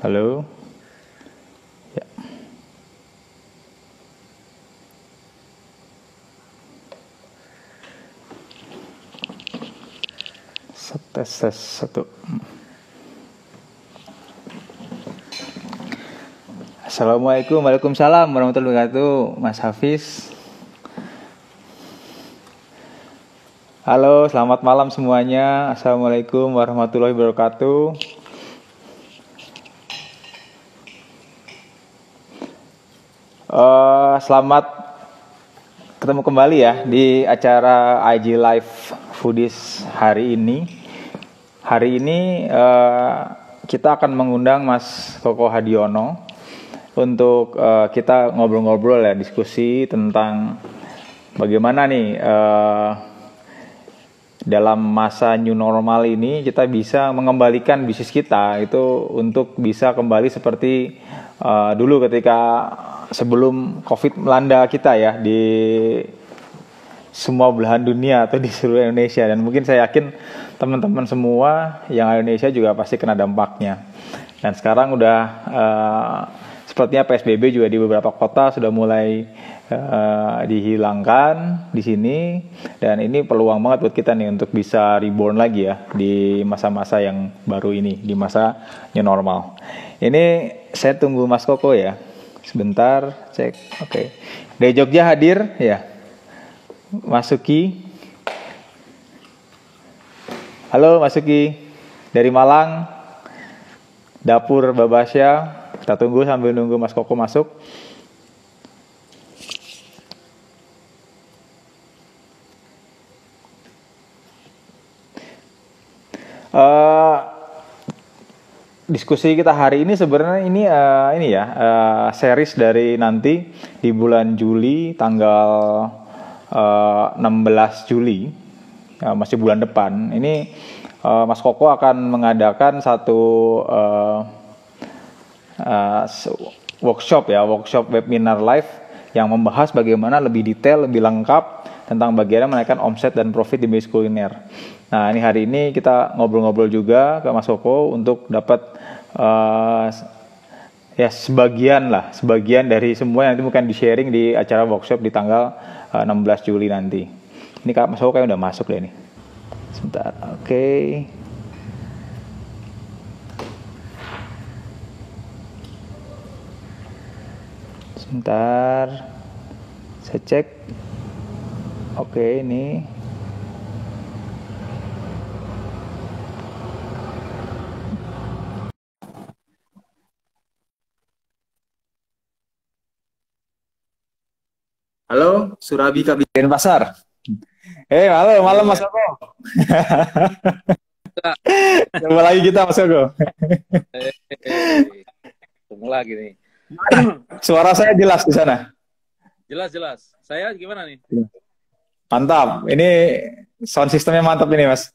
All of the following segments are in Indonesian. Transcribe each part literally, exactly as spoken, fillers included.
Halo. Ya. Tes tes satu. Assalamualaikum, waalaikumsalam warahmatullahi wabarakatuh, Mas Hafiz. Halo, selamat malam semuanya. Assalamualaikum warahmatullahi wabarakatuh. Uh, selamat ketemu kembali ya di acara I G Live Foodies hari ini. Hari ini uh, kita akan mengundang Mas Koko Hadiono untuk uh, kita ngobrol-ngobrol ya, diskusi tentang bagaimana nih uh, dalam masa new normal ini kita bisa mengembalikan bisnis kita itu untuk bisa kembali seperti uh, dulu ketika sebelum COVID melanda kita ya di semua belahan dunia atau di seluruh Indonesia, dan mungkin saya yakin teman-teman semua yang ada di Indonesia juga pasti kena dampaknya. Dan sekarang udah uh, sepertinya P S B B juga di beberapa kota sudah mulai uh, dihilangkan di sini, dan ini peluang banget buat kita nih untuk bisa reborn lagi ya di masa-masa yang baru ini, di masa new normal. Ini saya tunggu Mas Koko ya. Sebentar, cek. Oke. Okay. Dari Jogja hadir ya. Mas Suki. Halo Mas Suki. Dari Malang. Dapur Babasya. Kita tunggu sambil nunggu Mas Koko masuk. Uh, Diskusi kita hari ini sebenarnya ini uh, ini ya uh, series dari nanti di bulan Juli tanggal uh, enam belas Juli, uh, masih bulan depan. Ini uh, Mas Koko akan mengadakan satu uh, uh, workshop ya, workshop webinar live yang membahas bagaimana lebih detail, lebih lengkap tentang bagaimana menaikkan omset dan profit di bisnis kuliner. Nah, ini hari ini kita ngobrol-ngobrol juga ke Mas Koko untuk dapat uh, ya sebagian lah, sebagian dari semua yang nanti mungkin di-sharing di acara workshop di tanggal uh, enam belas Juli nanti. Ini Kak Mas Koko kayaknya udah masuk deh nih. Sebentar, oke. Okay. Sebentar, saya cek. Oke, okay, ini. Halo, Surabi Kabupaten Pasar. Eh, hey, halo, malam Mas Koko. Coba lagi kita Mas Koko. Ketemu lagi nih. Suara saya jelas di sana? Jelas, jelas. Saya gimana nih? Mantap. Ini sound systemnya mantap ini, Mas.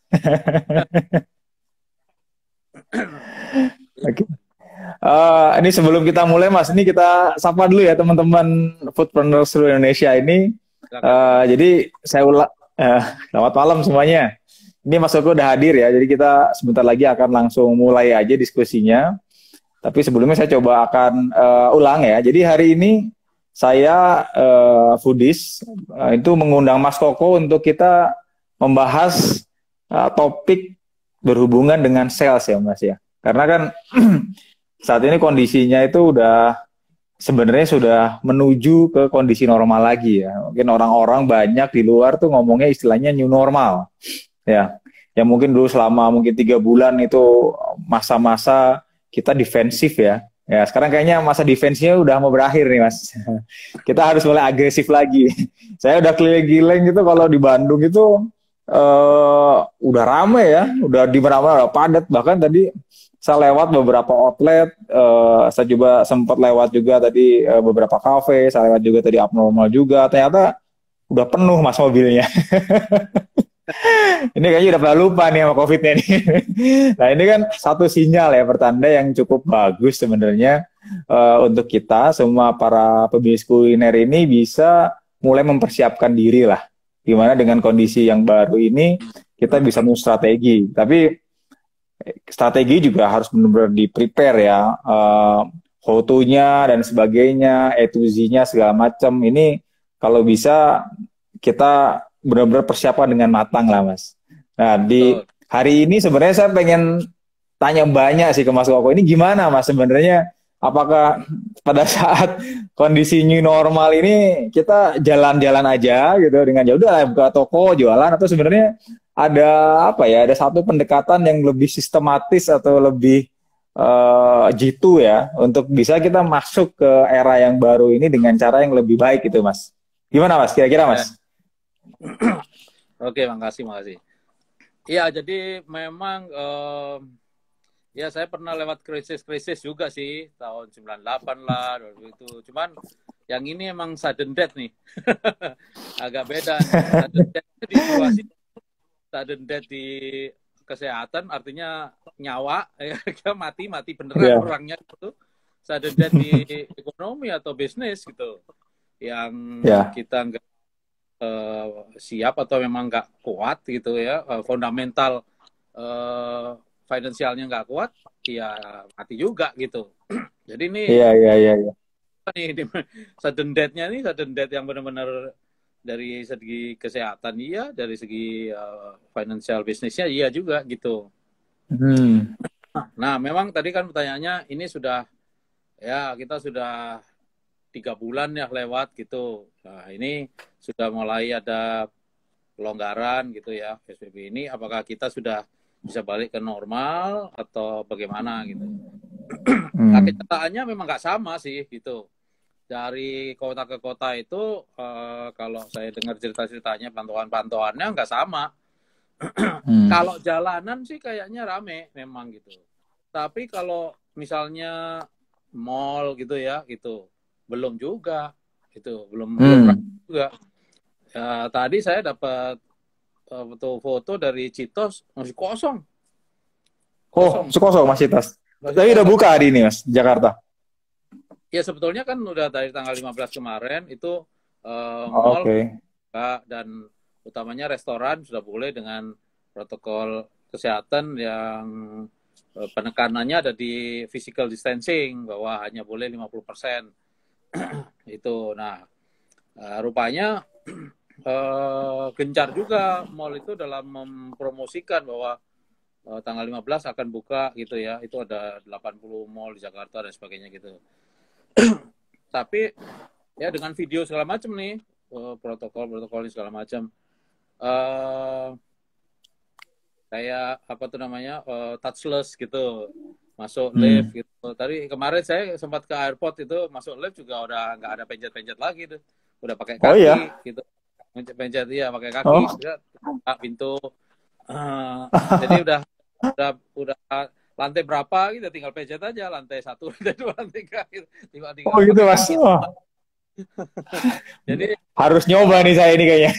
Oke. Okay. Uh, ini sebelum kita mulai Mas, ini kita sapa dulu ya teman-teman foodpreneur seluruh Indonesia ini. Uh, jadi saya ulang, uh, selamat malam semuanya. Ini Mas Koko udah hadir ya, jadi kita sebentar lagi akan langsung mulai aja diskusinya. Tapi sebelumnya saya coba akan uh, ulang ya. Jadi hari ini saya uh, Foodies uh, itu mengundang Mas Koko untuk kita membahas uh, topik berhubungan dengan sales ya Mas ya. Karena kan saat ini kondisinya itu udah sebenarnya sudah menuju ke kondisi normal lagi ya. Mungkin orang-orang banyak di luar tuh ngomongnya istilahnya new normal ya. Yang mungkin dulu selama mungkin tiga bulan itu masa-masa kita defensif ya. Ya sekarang kayaknya masa defensifnya udah mau berakhir nih Mas. Kita harus mulai agresif lagi. Saya udah keliling-keliling gitu kalau di Bandung itu uh, udah rame ya. Udah di mana-mana udah padat. Bahkan tadi saya lewat beberapa outlet, uh, saya juga sempat lewat juga tadi uh, beberapa kafe, saya lewat juga tadi abnormal juga, ternyata udah penuh Mas mobilnya. Ini kayaknya udah pada lupa nih sama COVID-nya nih. Nah ini kan satu sinyal ya, pertanda yang cukup bagus sebenarnya uh, untuk kita, semua para pebisnis kuliner ini bisa mulai mempersiapkan diri lah. Gimana dengan kondisi yang baru ini, kita bisa mau strategi. Tapi strategi juga harus benar-benar di prepare ya, uh, fotonya dan sebagainya, A to Z-nya segala macam. Ini kalau bisa kita benar-benar persiapan dengan matang lah Mas. Nah di Betul. hari ini sebenarnya saya pengen tanya banyak sih ke Mas Koko. Ini gimana Mas sebenarnya? Apakah pada saat kondisi new normal ini kita jalan-jalan aja gitu dengan ya udah buka toko jualan, atau sebenarnya ada apa ya, ada satu pendekatan yang lebih sistematis atau lebih eh, jitu ya untuk bisa kita masuk ke era yang baru ini dengan cara yang lebih baik gitu Mas. Gimana Mas? Kira-kira Ya. Mas? Oke, makasih, makasih. Iya, jadi memang em, ya saya pernah lewat krisis-krisis juga sih tahun sembilan puluh delapan lah waktu itu. Cuman yang ini emang sudden death nih. Agak beda nih. Sudden death di situasi, sudden death di kesehatan artinya nyawa ya mati mati beneran Ya, orangnya gitu. Sudden death di ekonomi atau bisnis gitu. Yang ya. kita nggak eh, siap atau memang nggak kuat gitu ya, eh, fundamental eh, finansialnya nggak kuat, ya mati juga gitu. Jadi ini Iya, iya, iya, iya. nih di- sudden death-nya nih sudden death yang benar-benar dari segi kesehatan iya, dari segi eh, financial bisnisnya iya juga gitu. Hmm. Nah, memang tadi kan pertanyaannya ini sudah ya kita sudah tiga bulan ya lewat gitu. Nah, ini sudah mulai ada pelonggaran gitu ya P S B B ini. Apakah kita sudah bisa balik ke normal atau bagaimana gitu? Nah, Hmm. kenyataannya memang nggak sama sih gitu. Dari kota ke kota itu eh, kalau saya dengar cerita-ceritanya pantauan-pantauannya nggak sama. Hmm. Kalau jalanan sih kayaknya rame memang gitu. Tapi kalau misalnya mall gitu ya gitu belum juga itu belum belum rame Hmm. juga. Ya, tadi saya dapat eh, foto-foto dari Citos masih kosong, Oh, kosong, sekosong Mas Citas. masih Tapi udah kosong. buka hari ini Mas, Jakarta. Ya sebetulnya kan udah dari tanggal lima belas kemarin itu eh, mall Oke. buka dan utamanya restoran sudah boleh dengan protokol kesehatan yang eh, penekanannya ada di physical distancing bahwa hanya boleh lima puluh persen itu. Nah, eh, rupanya eh, gencar juga mall itu dalam mempromosikan bahwa eh, tanggal lima belas akan buka gitu ya. Itu ada delapan puluh mall di Jakarta dan sebagainya gitu. Tapi ya dengan video segala macam nih, eh, protokol-protokol segala macam. Eh kayak apa tuh namanya? eh, touchless gitu. Masuk lift Hmm. gitu. Tadi kemarin saya sempat ke airport itu masuk lift juga udah nggak ada pencet-pencet lagi tuh. Udah pakai Oh kaki iya. gitu. Pencet-pencet iya pakai kaki, Oh. udah buka pintu. Eh, jadi udah udah udah lantai berapa gitu tinggal pencet aja lantai satu lantai dua lantai tiga gitu. tinggal Oh tinggal gitu pakai Mas. kaki Oh, jadi harus nyoba uh, nih saya ini kayaknya.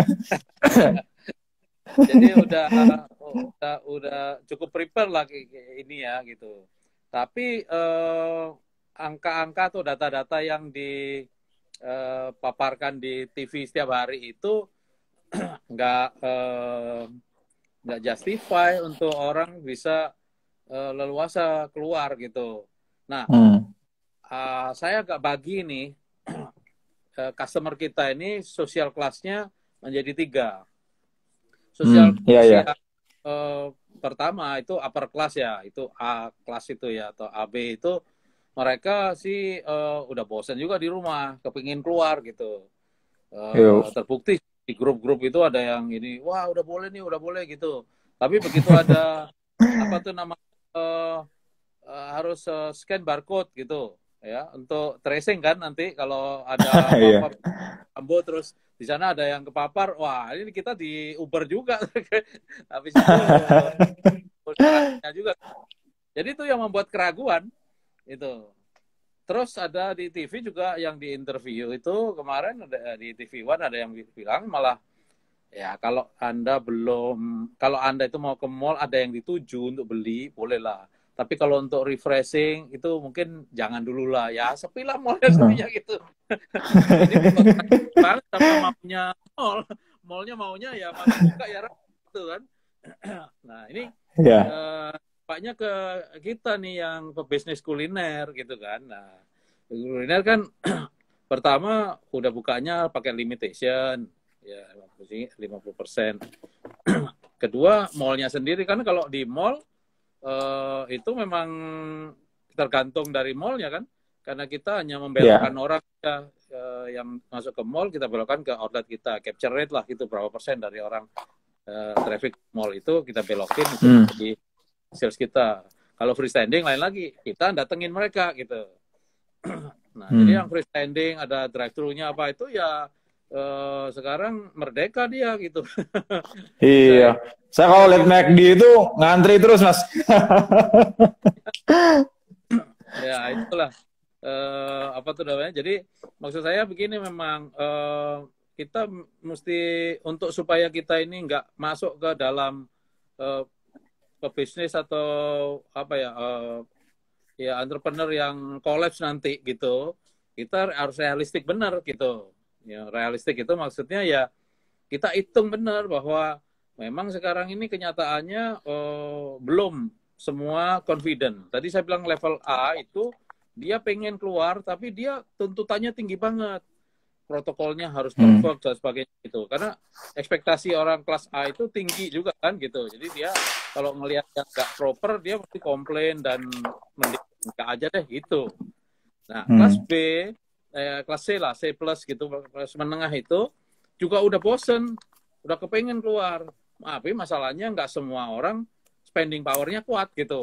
jadi udah udah udah cukup prepare lah ini ya gitu tapi uh, angka-angka atau data-data yang dipaparkan di T V setiap hari itu nggak uh, nggak justify untuk orang bisa uh, leluasa keluar gitu. Nah, Hmm. uh, saya agak bagi nih uh, customer kita ini sosial kelasnya menjadi tiga. Hmm. Sosial Iya, kelas iya. yang uh, pertama itu upper class ya, itu A kelas itu ya atau A B itu mereka sih uh, udah bosan juga di rumah, kepingin keluar gitu. Uh, Yuk. terbukti di grup-grup itu ada yang ini, wah udah boleh nih, udah boleh gitu. Tapi begitu ada apa tuh nama uh, uh, harus uh, scan barcode gitu ya untuk tracing kan nanti kalau ada Iya. apa-apa ambo terus di sana ada yang kepapar, wah ini kita di Uber juga. Habis itu uh, karantina juga. Jadi itu yang membuat keraguan itu. Terus ada di T V juga yang di interview itu kemarin ada di T V One ada yang bilang malah ya kalau Anda belum kalau Anda itu mau ke mall ada yang dituju untuk beli bolehlah. Tapi kalau untuk refreshing itu mungkin jangan dulu lah ya sepi lah mallnya Hmm. sepinya gitu. Ini banget sama maunya mall. Mallnya maunya ya masih buka ya gitu kan. Nah ini Iya. eh, bukanya ke kita nih yang pebisnis kuliner gitu kan. Nah, kuliner kan pertama udah bukanya pakai limitation ya lima puluh persen. Kedua, mallnya sendiri karena kalau di mall eh, itu memang tergantung dari mallnya kan. Karena kita hanya membelokkan yeah. orang ya, eh, yang masuk ke mall, kita belokkan ke outlet kita. Capture rate lah gitu, berapa persen dari orang eh, traffic mall itu kita belokin hmm. di sales kita. Kalau freestanding lain lagi, kita datengin mereka gitu. Nah, hmm. jadi yang freestanding, ada drive-thru-nya apa itu ya eh, sekarang merdeka dia gitu. Iya. Saya kalau lihat McD itu ngantri terus, Mas. Ya, itulah. Uh, apa tuh namanya? Jadi maksud saya begini memang uh, kita mesti untuk supaya kita ini nggak masuk ke dalam uh, ke bisnis atau apa ya uh, ya entrepreneur yang collapse nanti gitu, kita harus realistik benar gitu. Ya realistik itu maksudnya ya kita hitung benar bahwa memang sekarang ini kenyataannya uh, belum semua confident. Tadi saya bilang level A itu dia pengen keluar, tapi dia tuntutannya tinggi banget. Protokolnya harus perfect, dan sebagainya gitu. Karena ekspektasi orang kelas A itu tinggi juga kan gitu. Jadi dia kalau ngelihat yang nggak proper, dia pasti komplain dan mending nggak aja deh gitu. Nah, hmm. kelas B, eh, kelas C lah, C plus gitu, kelas menengah itu juga udah bosen, udah kepengen keluar. Tapi masalahnya nggak semua orang spending power-nya kuat gitu.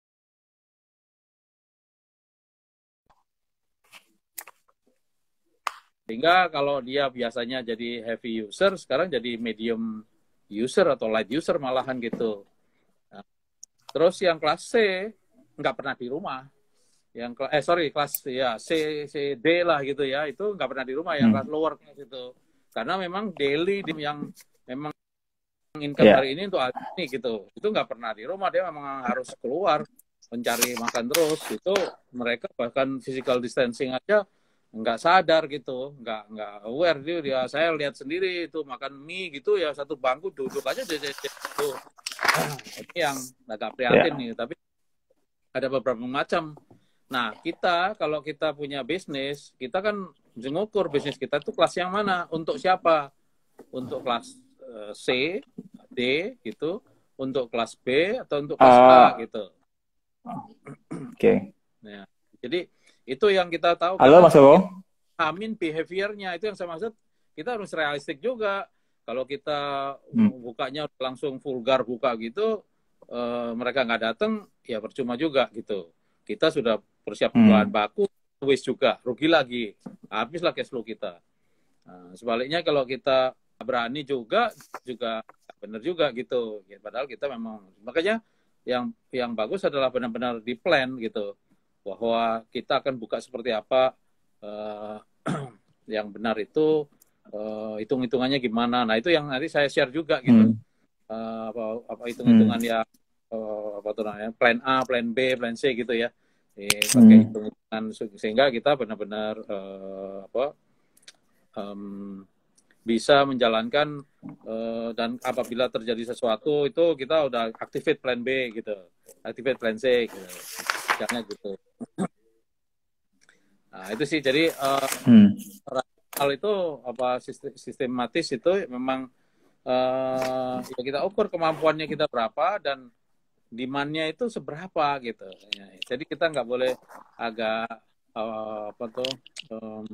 Sehingga kalau dia biasanya jadi heavy user, sekarang jadi medium user atau light user malahan gitu. Nah, terus yang kelas C nggak pernah di rumah. Yang eh sorry kelas ya C C D lah gitu ya, itu nggak pernah di rumah. Yang hmm. kelas lower kelas itu. Karena memang daily yang memang income yeah. hari ini untuk hari ini gitu. Itu nggak pernah di rumah, dia memang harus keluar mencari makan terus. Itu mereka bahkan physical distancing aja nggak sadar gitu, nggak nggak aware dia, dia saya lihat sendiri itu makan mie gitu ya satu bangku duduk aja itu ini yang agak prihatin yeah. nih, tapi ada beberapa macam. Nah kita kalau kita punya bisnis, kita kan mengukur bisnis kita itu kelas yang mana, untuk siapa, untuk kelas uh, C, D gitu, untuk kelas B atau untuk kelas uh, A gitu. Oke. Okay. Nah, jadi itu yang kita tahu. Halo Mas Bowo. Amin behavior-nya itu yang saya maksud. Kita harus realistik juga. Kalau kita hmm. bukanya langsung vulgar buka gitu, uh, mereka nggak datang, ya percuma juga gitu. Kita sudah persiapkan hmm. bahan baku, wis juga, rugi lagi, habislah cash flow kita. Nah, sebaliknya kalau kita berani juga, juga benar juga gitu. Ya, padahal kita memang, makanya yang yang bagus adalah benar-benar di plan gitu. Bahwa kita akan buka seperti apa, uh, yang benar itu uh, hitung-hitungannya gimana. Nah itu yang nanti saya share juga gitu, hmm. uh, apa, apa hitung-hitungan hmm. yang uh, apa tuh namanya, plan A, plan B, plan C gitu ya, e, pakai hmm. hitung-hitungan sehingga kita benar-benar uh, apa um, bisa menjalankan uh, dan apabila terjadi sesuatu itu kita udah activate plan B gitu, activate plan C gitu. Caranya gitu. Nah itu sih jadi uh, hmm. hal itu apa sistematis itu memang uh, ya kita ukur kemampuannya kita berapa dan demand-nya itu seberapa gitu. Ya, jadi kita nggak boleh agak uh, apa tuh um,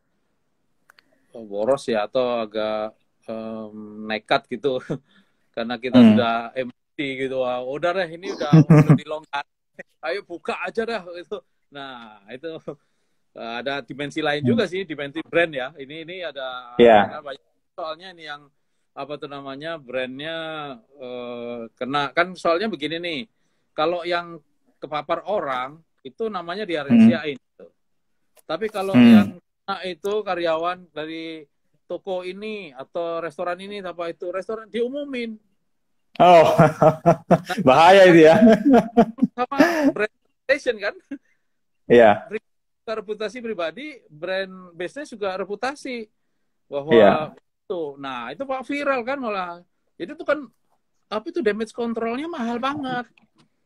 boros ya atau agak um, nekat gitu karena kita hmm. sudah emosi gitu. Wah, udah deh ini udah, udah dilonggar. Ayo buka aja dah itu. Nah itu uh, ada dimensi lain juga sih, dimensi brand ya. Ini ini ada yeah. banyak soalnya ini yang apa tuh namanya brandnya uh, kena kan soalnya begini nih. Kalau yang kepapar orang itu namanya diaresiain. Hmm. Gitu. Tapi kalau hmm. yang kena itu karyawan dari toko ini atau restoran ini apa itu restoran diumumin. Oh, bahaya itu ya. Sama brand reputation kan? Iya. Yeah. Reputasi pribadi, brand bisnis juga reputasi bahwa yeah. itu. Nah itu pak viral kan malah. Jadi itu kan apa itu damage controlnya mahal banget.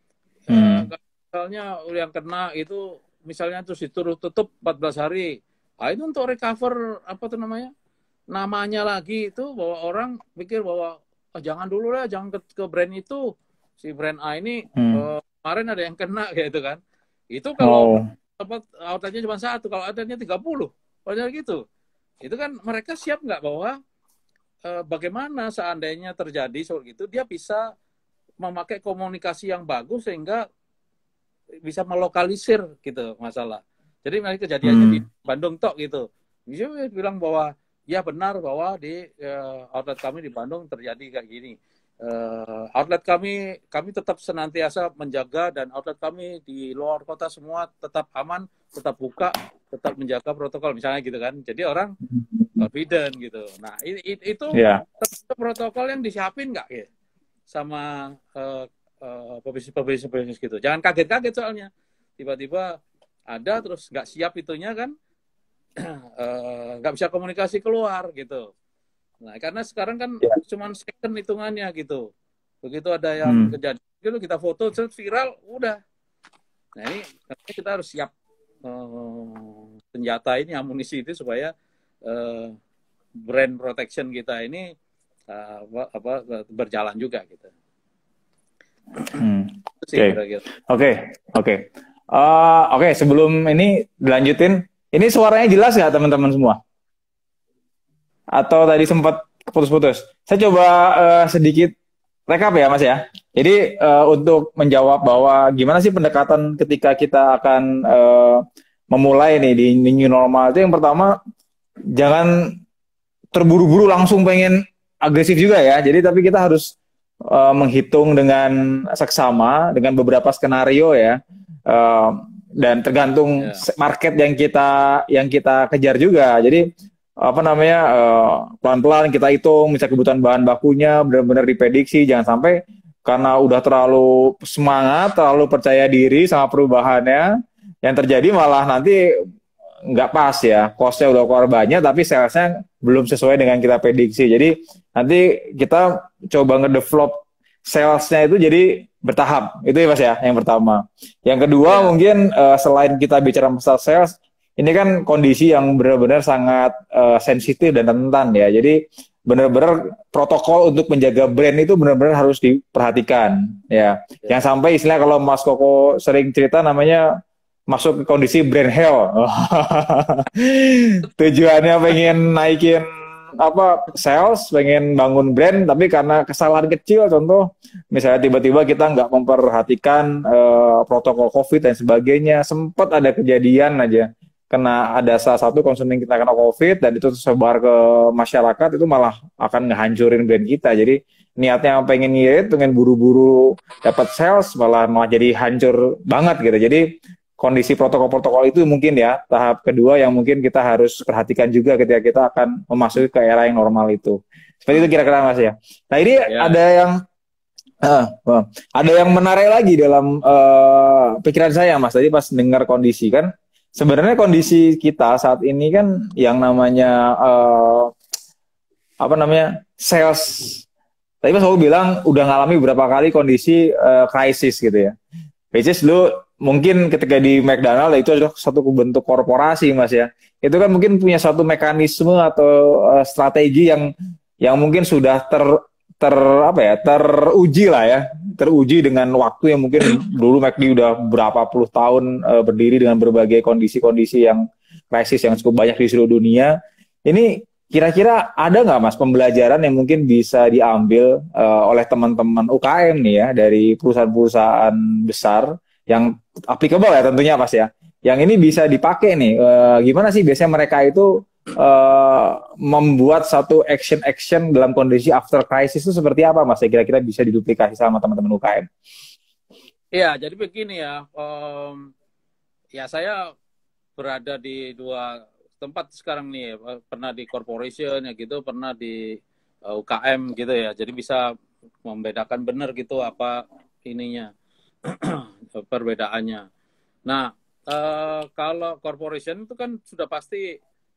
eh, Hmm. misalnya yang kena itu misalnya terus ditutup tutup empat belas hari. Ah, itu untuk recover apa tuh namanya? Namanya lagi itu bahwa orang pikir bahwa oh, jangan dulu lah, jangan ke, ke brand itu. Si brand A ini Hmm. eh, kemarin ada yang kena gitu kan. Itu kalau Oh. tempat outletnya cuma satu, kalau outletnya tiga puluh. Padahal gitu. Itu kan mereka siap nggak bahwa eh, bagaimana seandainya terjadi seperti itu, dia bisa memakai komunikasi yang bagus sehingga bisa melokalisir gitu masalah. Jadi mereka kejadiannya di Hmm. Bandung tok gitu. Bisa bilang bahwa ya benar bahwa di uh, outlet kami di Bandung terjadi kayak gini. Uh, outlet kami kami tetap senantiasa menjaga dan outlet kami di luar kota semua tetap aman, tetap buka, tetap menjaga protokol misalnya gitu kan. Jadi orang confident gitu. Nah, i- i- itu Ya. protokol yang disiapin nggak ya sama uh, uh, pebisnis-pebisnis gitu. Jangan kaget-kaget soalnya. Tiba-tiba ada terus nggak siap itunya kan, uh, nggak bisa komunikasi keluar gitu. Nah, karena sekarang kan Ya. cuma second hitungannya gitu. Begitu ada yang Hmm. kejadian gitu kita foto terus viral, udah. Nah, ini kita harus siap uh, senjata ini, amunisi itu supaya uh, brand protection kita ini uh, apa, apa berjalan juga gitu. Hmm. Itu sih Oke, kira-kira. oke, oke. Eh, Oke, sebelum ini dilanjutin, ini suaranya jelas nggak teman-teman semua? Atau tadi sempat putus-putus? Saya coba eh, sedikit rekap ya, Mas ya. Jadi eh, untuk menjawab bahwa gimana sih pendekatan ketika kita akan eh, memulai nih di new normal itu yang pertama jangan terburu-buru langsung pengen agresif juga ya. Jadi tapi kita harus uh, menghitung dengan seksama dengan beberapa skenario ya. Uh, dan tergantung Ya. market yang kita yang kita kejar juga. Jadi apa namanya uh, pelan-pelan kita hitung misalnya kebutuhan bahan bakunya benar-benar diprediksi, jangan sampai karena udah terlalu semangat, terlalu percaya diri sama perubahannya, yang terjadi malah nanti nggak pas ya, costnya udah keluar banyak tapi salesnya belum sesuai dengan kita prediksi. Jadi nanti kita coba ngedevelop salesnya itu jadi bertahap, itu ya Mas ya, yang pertama. Yang kedua Ya. mungkin uh, selain kita bicara masalah sales, ini kan kondisi yang benar-benar sangat uh, sensitif dan rentan ya. Jadi benar-benar protokol untuk menjaga brand itu benar-benar harus diperhatikan ya. Ya. Jangan sampai istilah kalau Mas Koko sering cerita namanya masuk ke kondisi brand hell. Tujuannya pengen naikin apa sales, pengen bangun brand, tapi karena kesalahan kecil, contoh misalnya tiba-tiba kita nggak memperhatikan uh, protokol COVID dan sebagainya, sempat ada kejadian aja kena ada salah satu konsumen kita kena COVID dan itu tersebar ke masyarakat, itu malah akan ngehancurin brand kita. Jadi niatnya pengen ngirit, pengen buru-buru dapat sales, malah malah jadi hancur banget gitu. Jadi kondisi protokol-protokol itu mungkin ya tahap kedua yang mungkin kita harus perhatikan juga ketika kita akan memasuki ke era yang normal itu. Seperti itu kira-kira Mas ya. Nah ini Ya. ada yang uh, uh, ada yang menarik lagi dalam uh, pikiran saya Mas tadi pas dengar kondisi kan. Sebenarnya kondisi kita saat ini kan yang namanya uh, apa namanya sales. Tadi Mas aku bilang udah ngalami beberapa kali kondisi uh, krisis gitu ya. Which is lu mungkin ketika di McDonald itu adalah satu bentuk korporasi Mas ya. Itu kan mungkin punya satu mekanisme atau uh, strategi yang yang mungkin sudah ter ter apa ya teruji lah ya, teruji dengan waktu yang mungkin dulu McD udah berapa puluh tahun uh, berdiri dengan berbagai kondisi-kondisi yang krisis yang cukup banyak di seluruh dunia. Ini kira-kira ada nggak Mas pembelajaran yang mungkin bisa diambil uh, oleh teman-teman U K M nih ya dari perusahaan-perusahaan besar yang applicable ya tentunya Mas ya. Yang ini bisa dipakai nih. Uh, gimana sih biasanya mereka itu uh, membuat satu action-action dalam kondisi after crisis itu seperti apa Mas? Kira-kira bisa diduplikasi sama teman-teman U K M. Ya, jadi begini ya. Um, ya saya berada di dua tempat sekarang nih, pernah di corporation ya gitu, pernah di uh, U K M gitu ya. Jadi bisa membedakan benar gitu apa ininya perbedaannya. Nah, uh, kalau corporation itu kan sudah pasti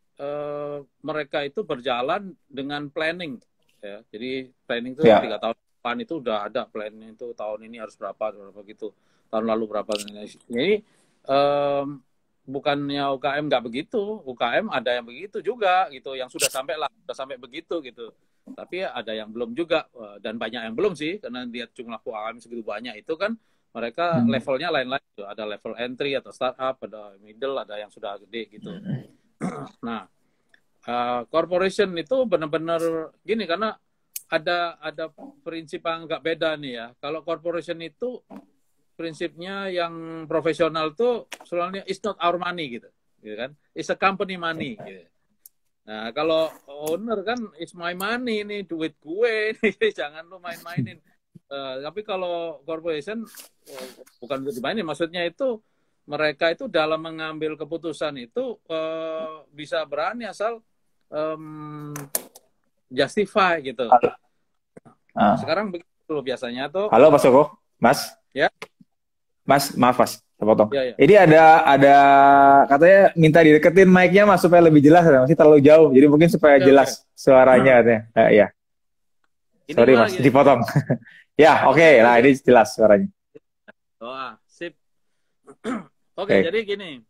uh, mereka itu berjalan dengan planning ya. Jadi planning itu Ya. tiga tahun depan itu udah ada planning itu tahun ini harus berapa berapa gitu. tahun lalu berapa. Jadi um, bukannya U K M nggak begitu, U K M ada yang begitu juga gitu, yang sudah sampai lah, sudah sampai begitu gitu. Tapi ada yang belum juga, dan banyak yang belum sih, karena lihat jumlah U K M segitu banyak itu kan mereka Hmm. levelnya lain-lain. Ada level entry atau startup, ada middle, ada yang sudah gede gitu. Nah, uh, corporation itu benar-benar gini, karena ada ada prinsip yang nggak beda nih ya. Kalau corporation itu prinsipnya yang profesional tuh selalunya it's not our money gitu, gitu kan? It's a company money. Gitu. Nah kalau owner kan it's my money, ini duit gue, nih, jangan lu main-mainin. Uh, tapi kalau corporation uh, bukan untuk dimainin, maksudnya itu mereka itu dalam mengambil keputusan itu uh, bisa berani asal um, justify gitu. Ah. Sekarang begitu biasanya tuh. Halo Mas Joko, Mas. Ya. Mas, maaf Mas, potong. Ya, ya. Ini ada ada katanya minta dideketin mic-nya Mas supaya lebih jelas, masih terlalu jauh. Jadi mungkin supaya Oke, jelas oke. katanya. Uh, uh, ya. Ini Sorry Mas, gini? dipotong. Ya, oke. Okay. Nah, ini jelas suaranya. Oh, sip. Oke, okay, jadi gini.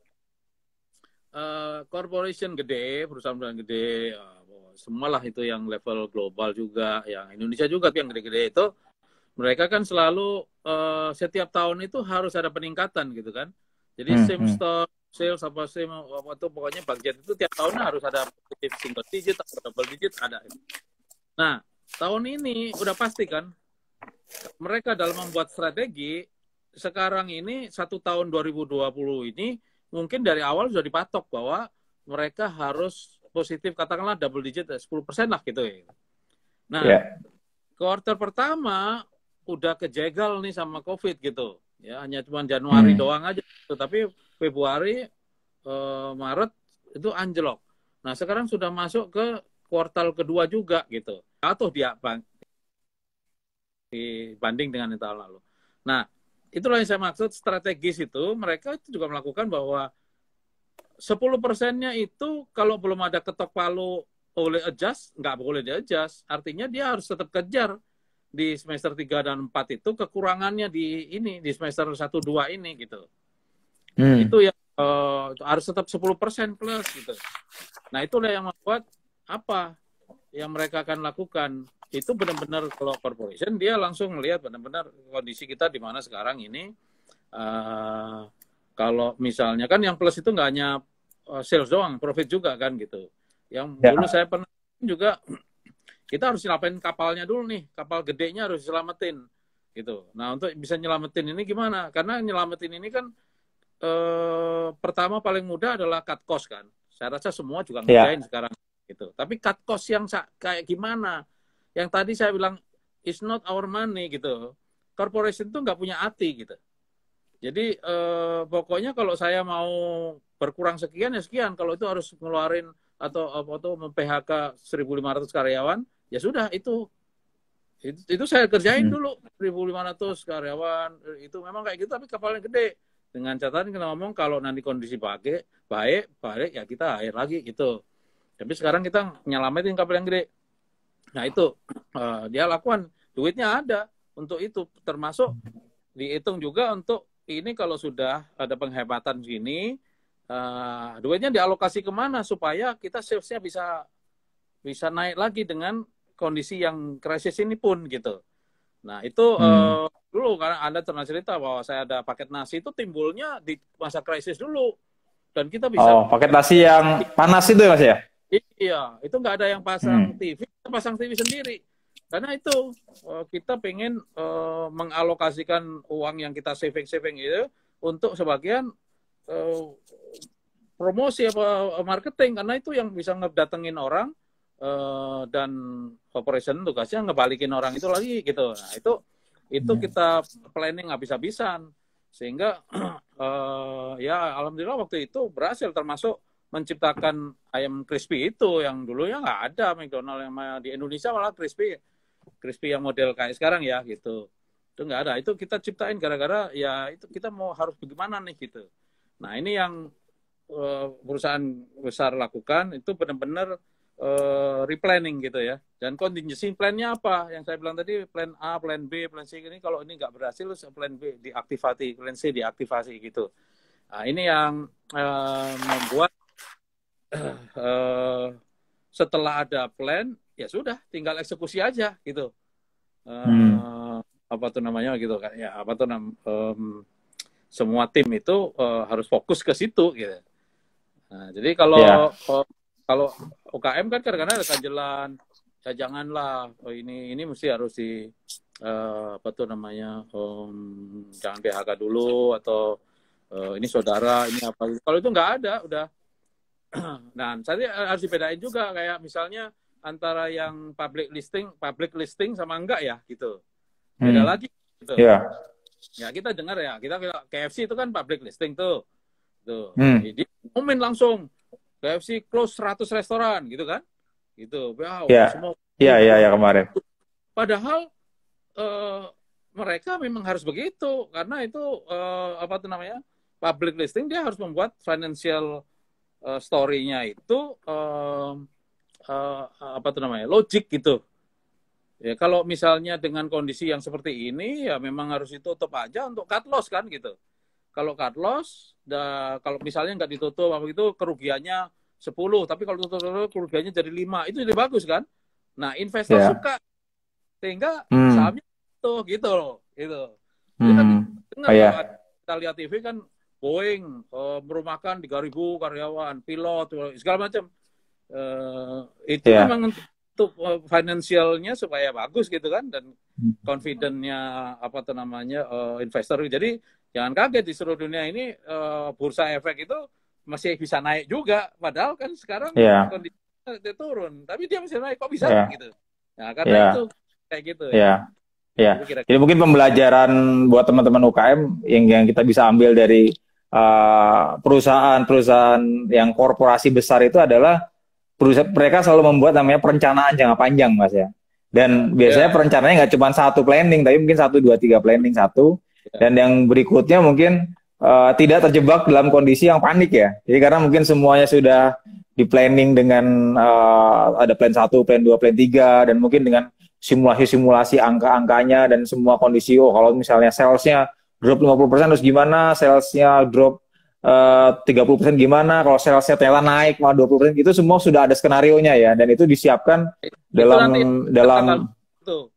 Uh, corporation gede, perusahaan-perusahaan gede, uh, semualah itu yang level global juga, yang Indonesia juga yang gede-gede itu, mereka kan selalu uh, setiap tahun itu harus ada peningkatan gitu kan. Jadi hmm, same hmm. store sales apa same apa itu pokoknya budget itu tiap tahunnya harus ada positif single digit atau double digit ada. Nah, tahun ini udah pasti kan mereka dalam membuat strategi sekarang ini satu tahun dua ribu dua puluh ini mungkin dari awal sudah dipatok bahwa mereka harus positif katakanlah double digit sepuluh persen lah gitu ya. Nah, yeah. Quarter pertama udah kejegal nih sama COVID gitu. Ya, hanya cuma Januari hmm. doang aja gitu. Tapi Februari, eh, Maret itu anjlok. Nah, sekarang sudah masuk ke kuartal kedua juga gitu. Atau dia bang dibanding dengan tahun lalu. Nah, itulah yang saya maksud strategis itu. Mereka itu juga melakukan bahwa sepuluh persennya itu kalau belum ada ketok palu boleh adjust, nggak boleh di-adjust. Artinya dia harus tetap kejar di semester tiga dan empat itu kekurangannya di ini di semester satu dua ini gitu. Hmm. Itu yang uh, harus tetap sepuluh persen plus gitu. Nah, itulah yang membuat apa yang mereka akan lakukan itu benar-benar kalau corporation dia langsung melihat benar-benar kondisi kita di mana sekarang ini. Uh, kalau misalnya kan yang plus itu nggak hanya uh, sales doang, profit juga kan gitu. Yang ya. Dulu saya pernah juga kita harus nyelamatin kapalnya dulu nih, kapal gedenya harus diselamatin gitu. Nah, untuk bisa nyelamatin ini gimana? Karena nyelamatin ini kan eh, pertama paling mudah adalah cut cost kan. Saya rasa semua juga ngerjain yeah. sekarang gitu. Tapi cut cost yang kayak gimana? Yang tadi saya bilang it's not our money gitu. Corporation tuh nggak punya hati gitu. Jadi eh, pokoknya kalau saya mau berkurang sekian ya sekian. Kalau itu harus ngeluarin atau apa tuh mem-P H K seribu lima ratus karyawan, ya sudah itu. Itu, itu saya kerjain hmm. dulu seribu lima ratus karyawan. Itu memang kayak gitu tapi kapalnya gede. Dengan catatan kita ngomong kalau nanti kondisi baik, baik, baik ya kita air lagi gitu. Tapi sekarang kita nyelamatin kapal yang gede. Nah itu uh, dia lakukan, duitnya ada untuk itu, termasuk dihitung juga untuk ini kalau sudah ada penghematan gini. Uh, duitnya dialokasi kemana supaya kita salesnya bisa bisa naik lagi dengan kondisi yang krisis ini pun gitu. Nah itu hmm. uh, dulu karena Anda pernah cerita bahwa saya ada paket nasi itu timbulnya di masa krisis dulu dan kita bisa. Oh paket nasi yang panas itu ya Mas ya? Iya itu nggak ada yang pasang hmm. T V, kita pasang T V sendiri. Karena itu uh, kita pengen uh, mengalokasikan uang yang kita saving-saving itu untuk sebagian uh, promosi apa marketing karena itu yang bisa ngedatengin orang uh, dan operation tugasnya ngebalikin orang itu lagi gitu. Nah itu itu kita planning habis-habisan sehingga uh, ya alhamdulillah waktu itu berhasil termasuk menciptakan ayam crispy itu yang dulunya nggak ada McDonald yang di Indonesia malah crispy crispy yang model kayak sekarang ya gitu itu nggak ada itu kita ciptain gara-gara ya itu kita mau harus bagaimana nih gitu. Nah ini yang perusahaan besar lakukan itu benar-benar uh, replanning gitu ya. Dan contingency plan-nya apa? Yang saya bilang tadi, plan A, plan B, plan C ini kalau ini nggak berhasil, plan B diaktifasi, plan C diaktifasi gitu. Nah, ini yang uh, membuat uh, setelah ada plan, ya sudah, tinggal eksekusi aja gitu. Uh, hmm. Apa tuh namanya gitu kan? Ya apa tuh nam, um, semua tim itu uh, harus fokus ke situ gitu. Nah, jadi kalau yeah. uh, kalau U K M kan kadang-kadang ada ganjelan, ya janganlah oh ini ini mesti harus di uh, apa tuh namanya um, jangan P H K dulu atau uh, ini saudara ini apa. Kalau itu nggak ada, udah. Nah, tadi harus dibedain juga kayak misalnya antara yang public listing, public listing sama enggak ya gitu. Beda hmm. lagi gitu. Yeah. Ya kita dengar ya, kita K F C itu kan public listing tuh. Tuh. Hmm. Jadi umumin langsung K F C close seratus restoran gitu kan. Gitu. Wow, yeah. semua. Iya, iya, ya kemarin. Padahal uh, mereka memang harus begitu karena itu uh, apa tuh namanya? Public listing dia harus membuat financial uh, story-nya itu uh, Uh, apa tuh namanya logik gitu ya. Kalau misalnya dengan kondisi yang seperti ini ya memang harus ditutup aja untuk cut loss kan gitu. Kalau cut loss da, kalau misalnya nggak ditutup apa itu kerugiannya sepuluh, tapi kalau tutup kerugiannya jadi lima, itu lebih bagus kan. Nah investor yeah. suka sehingga hmm. sahamnya tuh gitu loh gitu. Hmm. Kan, dengar, oh, yeah. kita lihat T V kan Boeing uh, merumahkan tiga ribu karyawan, pilot segala macam. Uh, itu yeah. memang untuk uh, finansialnya supaya bagus gitu kan, dan confident-nya apa tuh namanya uh, investor. Jadi jangan kaget di seluruh dunia ini uh, bursa efek itu masih bisa naik juga, padahal kan sekarang yeah. kondisinya turun, tapi dia masih naik, kok bisa yeah. gitu. Nah karena yeah. itu kayak gitu ya. Yeah. Ya, yeah. Jadi mungkin pembelajaran buat teman-teman U K M yang yang kita bisa ambil dari perusahaan-perusahaan uh, yang korporasi besar itu adalah perusahaan, mereka selalu membuat namanya perencanaan jangka panjang, Mas ya. Dan biasanya yeah. perencanaannya nggak cuma satu planning, tapi mungkin satu, dua, tiga planning satu. Yeah. Dan yang berikutnya mungkin uh, tidak terjebak dalam kondisi yang panik ya. Jadi karena mungkin semuanya sudah di planning dengan uh, ada plan satu, plan dua, plan tiga, dan mungkin dengan simulasi-simulasi angka-angkanya dan semua kondisi. Oh kalau misalnya salesnya drop lima puluh persen terus gimana, salesnya drop Uh, tiga puluh persen gimana, kalau salesnya ternyata naik malah dua puluh persen, itu semua sudah ada skenario-nya ya, dan itu disiapkan itu dalam nanti, dalam itu.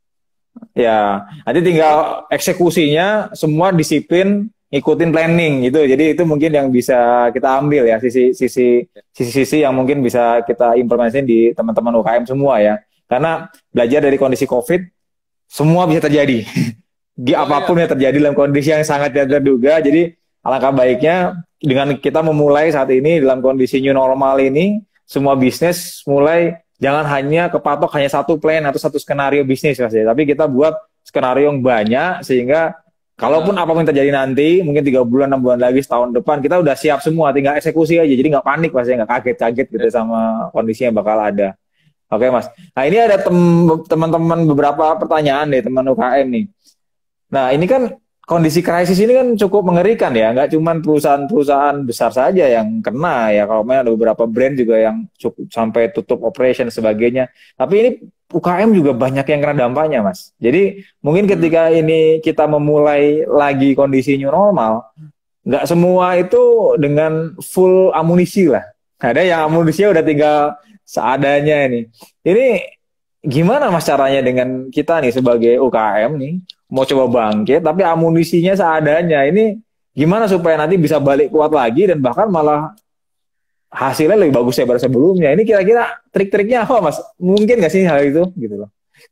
Ya, nanti tinggal eksekusinya semua disiplin ngikutin planning gitu. Jadi itu mungkin yang bisa kita ambil ya, sisi sisi sisi sisi yang mungkin bisa kita implementasikan di teman-teman U K M semua ya. Karena belajar dari kondisi COVID semua bisa terjadi. Di oh, apapun ya. yang terjadi dalam kondisi yang sangat tidak terduga. Jadi alangkah baiknya dengan kita memulai saat ini dalam kondisi new normal ini, semua bisnis mulai jangan hanya kepatok hanya satu plan atau satu skenario bisnis, Mas ya. Tapi kita buat skenario yang banyak sehingga kalaupun apapun yang terjadi nanti, mungkin tiga bulan, enam bulan lagi, setahun depan, kita udah siap semua, tinggal eksekusi aja. Jadi nggak panik, Mas ya, nggak kaget-kaget gitu sama kondisi yang bakal ada. Oke, Mas. Nah ini ada teman-teman beberapa pertanyaan deh, teman U K M nih. Nah ini kan kondisi krisis ini kan cukup mengerikan ya, nggak cuma perusahaan-perusahaan besar saja yang kena ya, kalau memang ada beberapa brand juga yang cukup sampai tutup operation sebagainya. Tapi ini U K M juga banyak yang kena dampaknya, Mas. Jadi mungkin ketika ini kita memulai lagi kondisi new normal, nggak semua itu dengan full amunisi lah. Ada yang amunisinya udah tinggal seadanya ini. Ini gimana Mas caranya dengan kita nih sebagai U K M nih? Mau coba bangkit, tapi amunisinya seadanya. Ini gimana supaya nanti bisa balik kuat lagi dan bahkan malah hasilnya lebih bagus daripada sebelumnya. Ini kira-kira trik-triknya apa, Mas? Mungkin nggak sih hal itu? Gitu loh.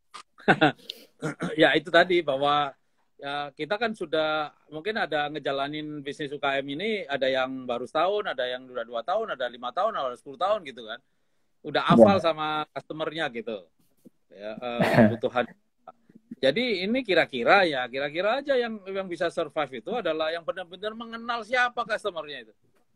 Ya itu tadi bahwa ya, kita kan sudah mungkin ada ngejalanin bisnis U K M ini, ada yang baru setahun, ada yang udah dua tahun, ada lima tahun, ada sepuluh tahun gitu kan. Udah hafal ya. Sama customer-nya gitu. Ya, uh, kebutuhan. Jadi ini kira-kira ya, kira-kira aja yang yang bisa survive itu adalah yang benar-benar mengenal siapa customer-nya itu.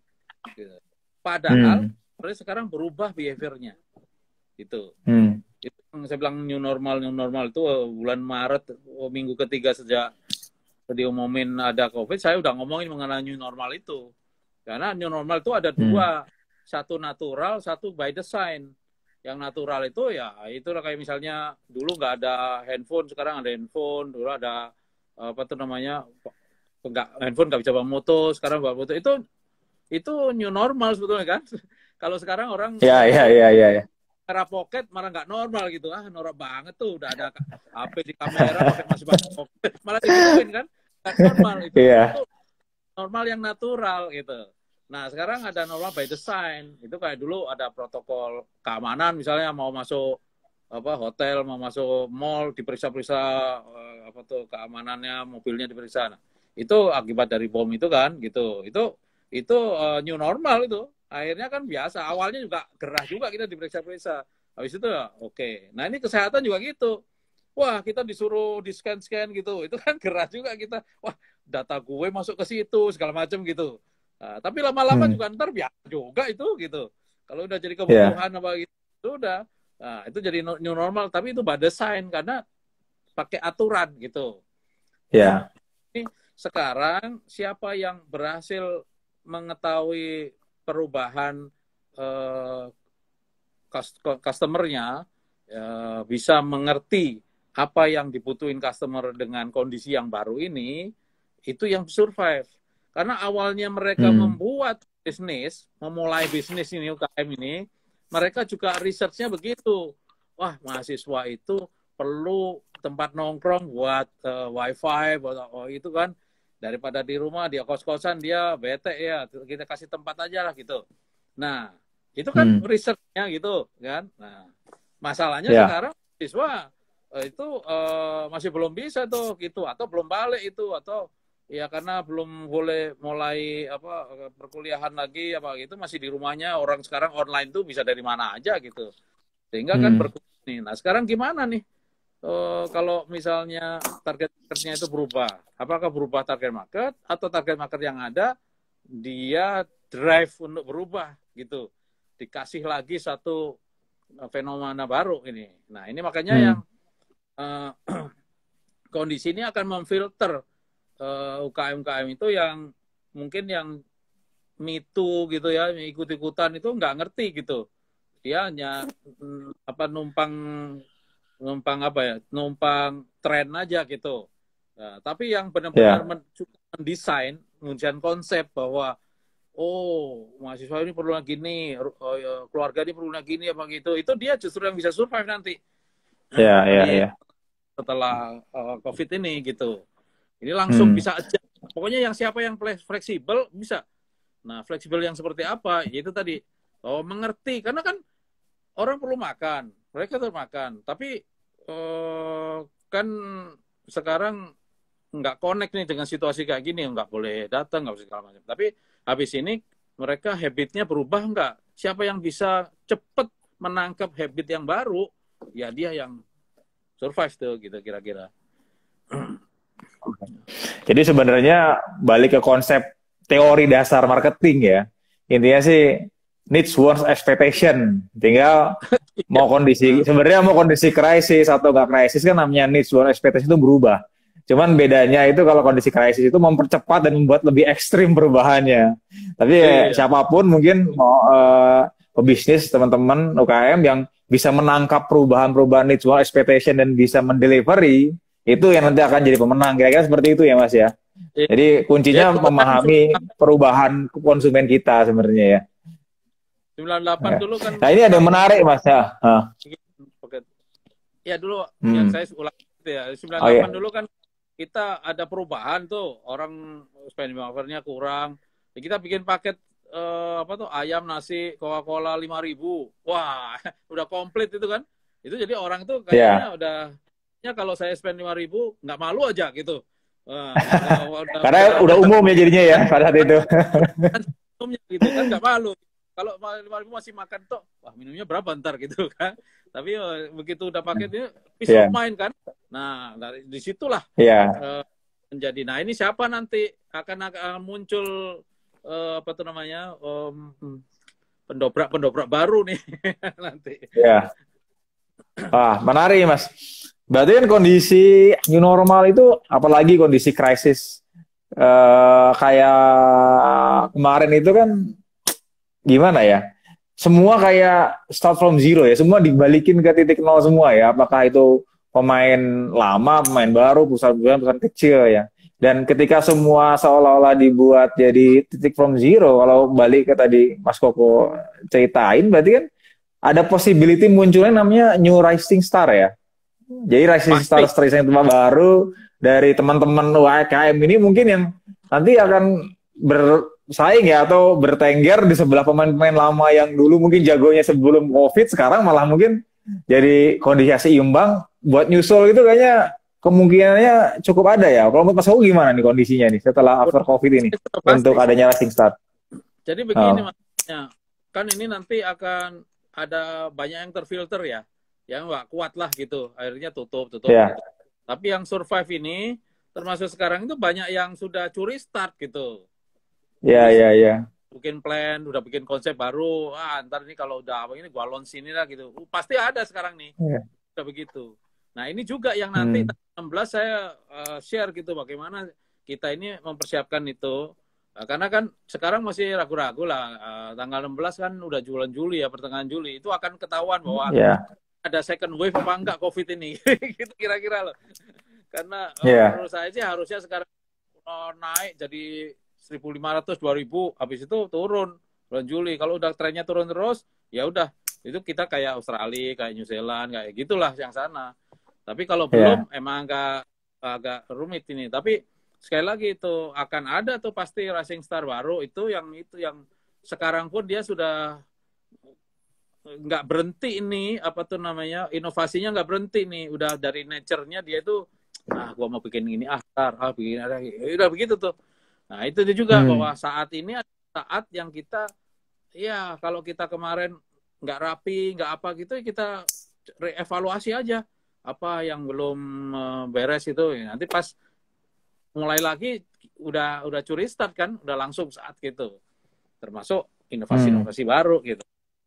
Padahal hmm. sekarang berubah behavior-nya. Itu. Hmm. Itu yang saya bilang new normal, new normal itu bulan Maret, minggu ketiga sejak diumumin ada COVID, saya udah ngomongin mengenai new normal itu. Karena new normal itu ada dua. Hmm. Satu natural, satu by design. Yang natural itu ya itu kayak misalnya dulu nggak ada handphone, sekarang ada handphone. Dulu ada apa tuh namanya, nggak handphone nggak bisa bawa moto, sekarang bawa moto. Itu itu new normal sebetulnya kan. Kalau sekarang orang Ya, ya, mau ya, ya, ya. kamera pocket malah nggak normal gitu. Ah, norak banget tuh, udah ada H P di kamera pakai masih pakai pocket, malah digituin kan. Nggak normal itu. Iya. Itu normal yang natural gitu. Nah, sekarang ada normal by design. Itu kayak dulu ada protokol keamanan, misalnya mau masuk apa hotel, mau masuk mall, diperiksa-periksa eh, apa tuh keamanannya, mobilnya diperiksa. Nah, itu akibat dari bom itu kan gitu. Itu itu uh, new normal itu. Akhirnya kan biasa. Awalnya juga gerah juga kita diperiksa-periksa. Habis itu ya oke. Okay. Nah, ini kesehatan juga gitu. Wah, kita disuruh di-scan-scan gitu. Itu kan gerah juga kita. Wah, data gue masuk ke situ segala macam gitu. Nah, tapi lama-lama hmm. juga ntar biasa juga itu gitu. Kalau udah jadi kebutuhan yeah. apa gitu, itu udah. Nah, itu jadi new normal. Tapi itu by design karena pakai aturan gitu. Ya. Yeah. Sekarang siapa yang berhasil mengetahui perubahan eh, customer-nya, eh, bisa mengerti apa yang dibutuhin customer dengan kondisi yang baru ini, itu yang survive. Karena awalnya mereka hmm. membuat bisnis, memulai bisnis ini U K M ini, mereka juga research-nya begitu. Wah, mahasiswa itu perlu tempat nongkrong buat uh, wifi, buat oh, itu kan. Daripada di rumah, dia kos-kosan, dia bete ya, kita kasih tempat aja lah gitu. Nah, itu kan hmm. risetnya gitu kan. Nah, masalahnya yeah. sekarang siswa itu uh, masih belum bisa tuh gitu, atau belum balik itu, atau ya karena belum boleh mulai apa perkuliahan lagi apa gitu, masih di rumahnya. Orang sekarang online tuh bisa dari mana aja gitu. Sehingga hmm. kan berkuliah nih. Nah, sekarang gimana nih? Uh, kalau misalnya target marketnya itu berubah, apakah berubah target market atau target market yang ada dia drive untuk berubah gitu, dikasih lagi satu fenomena baru ini. Nah, ini makanya hmm. yang uh, kondisi ini akan memfilter uh, U K M U K M itu yang mungkin yang me too gitu ya, ikut-ikutan itu nggak ngerti gitu, dia hanya apa numpang numpang apa ya, numpang tren aja gitu. Nah, tapi yang benar-benar yeah. mendesain, mendesain konsep bahwa oh mahasiswa ini perlu lagi nih, keluarga ini perlu lagi nih apa gitu, itu dia justru yang bisa survive nanti. Iya yeah, iya yeah, iya. Yeah. Setelah uh, COVID ini gitu, ini langsung hmm. bisa aja. Pokoknya yang siapa yang fleksibel bisa. Nah, fleksibel yang seperti apa? Yaitu tadi oh mengerti, karena kan orang perlu makan. Mereka tuh makan, tapi uh, kan sekarang nggak connect nih dengan situasi kayak gini, nggak boleh datang, nggak boleh segala macam. Tapi habis ini mereka habitnya berubah nggak? Siapa yang bisa cepat menangkap habit yang baru, ya dia yang survive tuh, gitu kira-kira. Jadi sebenarnya balik ke konsep teori dasar marketing ya, intinya sih needs, wants, expectation. Tinggal mau kondisi, sebenarnya mau kondisi krisis atau nggak krisis kan namanya needs, wants, expectation itu berubah. Cuman bedanya itu kalau kondisi krisis itu mempercepat dan membuat lebih ekstrim perubahannya. Tapi ya, siapapun mungkin mau uh, pebisnis, teman-teman U K M yang bisa menangkap perubahan-perubahan needs, wants, expectation dan bisa mendelivery, itu yang nanti akan jadi pemenang. Kira-kira seperti itu ya Mas ya. Jadi kuncinya ya, memahami perubahan konsumen kita sebenarnya ya. sembilan puluh delapan ya. Dulu kan. Nah ini ada yang menarik Mas ya. Huh. Ya dulu hmm. yang saya ulang itu ya. sembilan puluh delapan oh, iya. Dulu kan kita ada perubahan tuh, orang spending power-nya kurang. Ya, kita bikin paket eh, apa tuh ayam, nasi, Coca-Cola lima ribu. Wah, udah komplit itu kan. Itu jadi orang tuh kayaknya yeah. udah ya kalau saya spend lima ribu nggak malu aja gitu. Wah, udah, udah, karena udah, udah umum ya jadinya ya pada saat itu. Umumnya gitu kan nggak malu. Kalau lima ribu masih makan toh, wah minumnya berapa ntar gitu kan. Tapi uh, begitu udah pakai ini peace yeah. of mind kan. Nah, dari disitulah yeah. uh, menjadi. Nah, ini siapa nanti akan akan muncul uh, apa tuh namanya um, pendobrak-pendobrak baru nih nanti. Ya. Yeah. Ah, menarik Mas. Berarti kan kondisi new normal itu, apalagi kondisi krisis uh, kayak kemarin itu kan gimana ya? semua kayak start from zero ya, semua dibalikin ke titik nol semua ya, apakah itu pemain lama, pemain baru, perusahaan-perusahaan kecil ya. Dan ketika semua seolah-olah dibuat jadi titik from zero, kalau balik ke tadi Mas Koko ceritain, berarti kan ada possibility munculnya namanya new rising star ya. Jadi rising star Pasti. rising star baru dari teman-teman U M K M ini mungkin yang nanti akan bersaing ya atau bertengger di sebelah pemain-pemain lama yang dulu mungkin jagonya sebelum COVID, sekarang malah mungkin jadi kondisi imbang buat nyusul itu kayaknya kemungkinannya cukup ada ya. Kalau menurut Mas Ogu gimana nih kondisinya nih setelah after COVID ini untuk adanya rising star? Jadi begini Oh. maksudnya, kan ini nanti akan ada banyak yang terfilter ya, yang nggak kuat lah gitu, akhirnya tutup, tutup. Yeah. Gitu. Tapi yang survive ini, termasuk sekarang itu banyak yang sudah curi start gitu. Iya, iya, iya. Bikin plan, udah bikin konsep baru, ah ntar ini kalau udah apa ini gua launch ini lah gitu. Uh, pasti ada sekarang nih, Yeah. udah begitu. Nah ini juga yang nanti Hmm. tanggal enam belas saya uh, share gitu bagaimana kita ini mempersiapkan itu. Uh, karena kan sekarang masih ragu-ragu lah. Uh, tanggal enam belas kan udah bulan Juli ya, pertengahan Juli. Itu akan ketahuan bahwa Yeah. ada second wave apa enggak COVID ini. Gitu kira-kira loh. Karena uh, Yeah. menurut saya sih harusnya sekarang uh, naik jadi seribu lima ratus, dua ribu, habis itu turun bulan Juli. Kalau udah trennya turun terus, ya udah. Itu kita kayak Australia, kayak New Zealand, kayak gitulah yang sana. Tapi kalau belum, Yeah. emang agak agak rumit ini. Tapi sekali lagi itu akan ada tuh pasti rising star baru itu yang itu yang sekarang pun dia sudah nggak berhenti ini apa tuh namanya inovasinya nggak berhenti nih. Udah dari nature-nya dia itu ah gua mau bikin ini ah tar, ah bikin ada udah begitu tuh. Nah itu juga Hmm. bahwa saat ini ada saat yang kita ya kalau kita kemarin nggak rapi nggak apa gitu kita reevaluasi aja apa yang belum uh, beres itu nanti pas mulai lagi udah udah curi start kan udah langsung saat gitu termasuk inovasi-inovasi Hmm. baru gitu.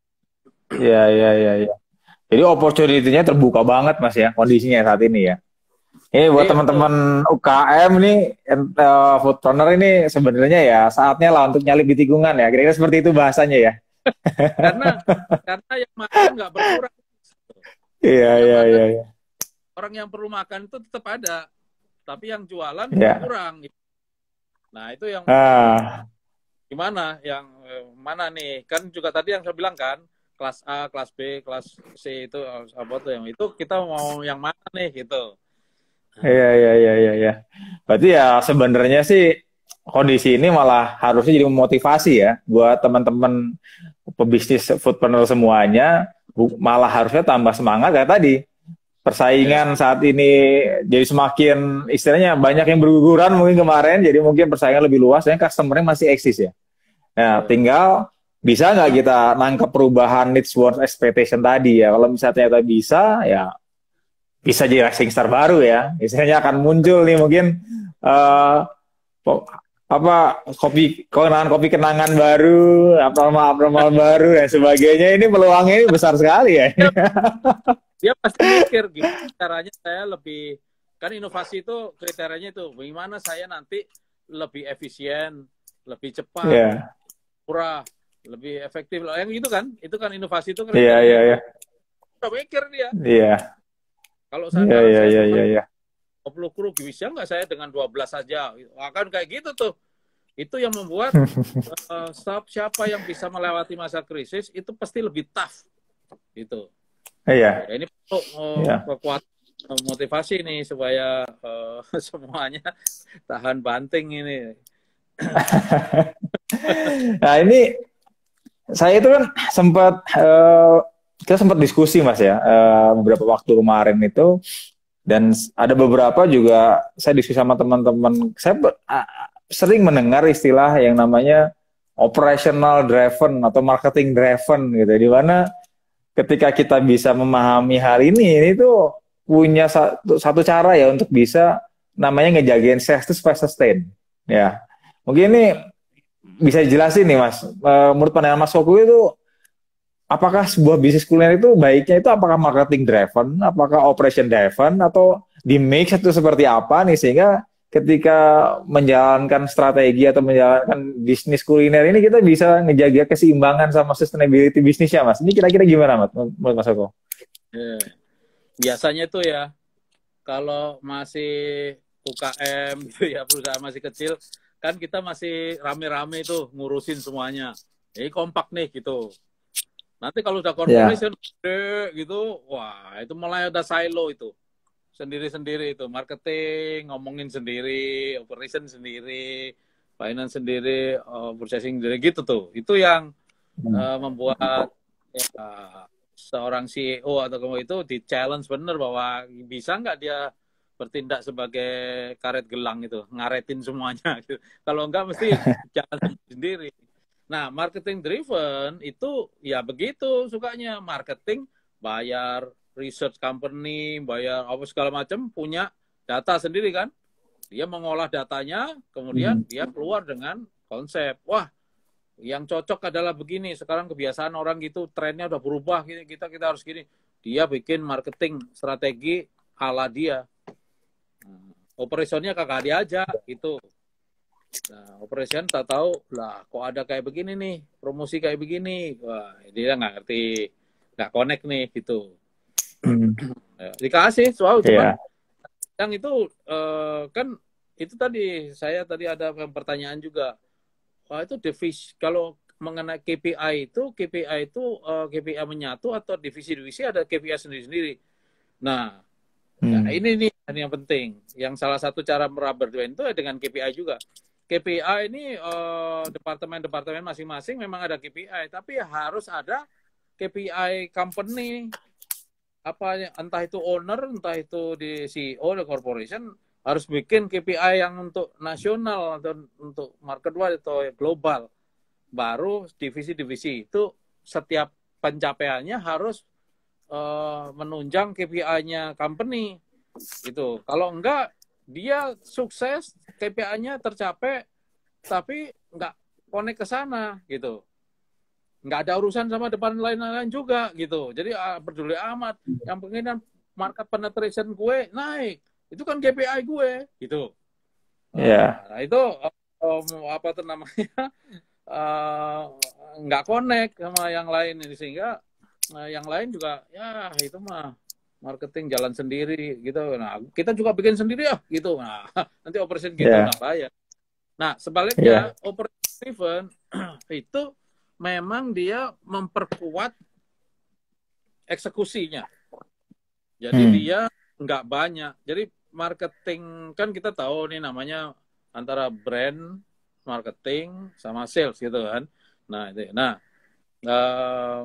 Iya, iya, iya, iya. Jadi opportunity-nya terbuka banget Mas ya kondisinya saat ini ya. Ini buat Iya, teman-teman U K M nih, uh, foodpreneur ini sebenarnya ya saatnya lah untuk nyalip di tikungan ya. Kira-kira seperti itu bahasanya ya. karena karena yang makan nggak berkurang. Iya, Yang iya, ada iya, iya. orang yang perlu makan itu tetap ada, tapi yang jualan Iya. berkurang. Nah itu yang Ah, gimana? Yang eh, mana nih? Kan juga tadi yang saya bilang kan, kelas A, kelas B, kelas C itu eh, apa tuh yang itu kita mau yang mana nih gitu. iya, iya, iya, iya, iya. Berarti ya sebenarnya sih kondisi ini malah harusnya jadi memotivasi ya buat teman-teman pebisnis foodpreneur semuanya, bu- malah harusnya tambah semangat kayak tadi. Persaingan saat ini jadi semakin istilahnya banyak yang berguguran mungkin kemarin, jadi mungkin persaingan lebih luas, dan customer-nya masih eksis ya. Nah, Betul. tinggal bisa nggak kita nangkep perubahan needs worth expectation tadi ya. Kalau misalnya ternyata bisa, ya bisa jadi rising star baru ya. Misalnya akan muncul nih mungkin eh, po- apa kopi kenangan kopi kenangan baru, abnormal abnormal baru dan sebagainya. Ini peluangnya ini besar sekali ya. Dia pasti mikir gimana caranya saya lebih kan inovasi itu kriterianya itu bagaimana saya nanti lebih efisien, lebih cepat, Iya, murah, lebih efektif. Yang itu kan, itu kan inovasi itu iya, kriterianya. iya, iya, Udah mikir dia. iya, Kalau iya, sekarang iya, saya iya, cuma iya, iya. dua puluh kru bisa nggak saya dengan dua belas saja? Akan kayak gitu tuh. Itu yang membuat uh, siapa yang bisa melewati masa krisis itu pasti lebih tough gitu. Iya, Ya, ini perlu uh, iya. kekuatan uh, motivasi nih supaya uh, semuanya tahan banting ini. Nah ini saya itu kan sempat eh, kita sempat diskusi Mas ya eh, beberapa waktu kemarin itu, dan s- ada beberapa juga saya diskusi sama teman-teman. Saya ber- a- a- sering mendengar istilah yang namanya operational driven atau marketing driven gitu, di mana ketika kita bisa memahami hal ini, ini tuh punya satu, satu cara ya untuk bisa namanya ngejagain sales itu supaya sustain. Ya, mungkin ini bisa dijelasin nih Mas. Eh, menurut pandangan Mas Koku itu, apakah sebuah bisnis kuliner itu baiknya itu apakah marketing driven, apakah operation driven, atau di mix itu seperti apa nih sehingga ketika menjalankan strategi atau menjalankan bisnis kuliner ini kita bisa ngejaga keseimbangan sama sustainability bisnisnya, Mas. Ini kira-kira gimana, Mas? Menurut Mas Eko? Ya. Biasanya tuh ya, kalau masih U K M gitu ya, perusahaan masih kecil, kan kita masih rame-rame tuh ngurusin semuanya. Jadi kompak nih gitu. Nanti kalau udah corporation yeah. gitu, wah itu mulai udah silo itu. Sendiri-sendiri itu, marketing ngomongin sendiri, operation sendiri, finance sendiri, uh, purchasing sendiri gitu tuh. Itu yang uh, membuat ya, seorang C E O atau kamu itu di challenge bener bahwa bisa nggak dia bertindak sebagai karet gelang itu, ngaretin semuanya. Gitu. Kalau enggak mesti jalan sendiri. Nah, marketing driven itu ya begitu sukanya, marketing bayar research company, bayar apa segala macam, punya data sendiri kan. Dia mengolah datanya, kemudian hmm. dia keluar dengan konsep. Wah, yang cocok adalah begini. Sekarang kebiasaan orang gitu, trennya udah berubah. Kita kita harus gini. Dia bikin marketing strategi ala dia. Operationnya kakak dia aja gitu. Nah, operation tak tahu lah. Kok ada kayak begini nih, promosi kayak begini. Wah, dia nggak ngerti, nggak connect nih gitu. Hmm. Dikasih soal cuman yeah. yang itu uh, kan itu tadi saya tadi ada pertanyaan juga. Wah, itu divisi kalau mengenai K P I itu K P I itu uh, K P I menyatu atau divisi-divisi ada K P I sendiri-sendiri. Nah, hmm. ya, ini nih yang penting. Yang salah satu cara meraba itu dengan K P I juga. K P I ini uh, departemen-departemen masing-masing memang ada K P I, tapi harus ada K P I company. Apa entah itu owner, entah itu di C E O di corporation harus bikin K P I yang untuk nasional atau untuk market-wide atau global. Baru divisi-divisi itu setiap pencapaiannya harus uh, menunjang K P I-nya company. Gitu. Kalau enggak dia sukses, K P I-nya tercapai tapi enggak connect ke sana gitu. Nggak ada urusan sama depan lain-lain juga gitu. Jadi uh, peduli amat. Yang pengen market penetration gue naik. Itu kan K P I gue gitu. Iya. Yeah. Nah, itu um, apa tuh namanya? uh, nggak connect sama yang lain ini sehingga uh, yang lain juga ya itu mah marketing jalan sendiri gitu. Nah, kita juga bikin sendiri ya gitu. Nah, nanti operation gitu yeah. nggak bayar. Nah, sebaliknya yeah. operation driven itu memang dia memperkuat eksekusinya. Jadi hmm. dia nggak banyak. Jadi marketing kan kita tahu nih namanya antara brand, marketing, sama sales gitu kan. Nah, itu. Nah, uh,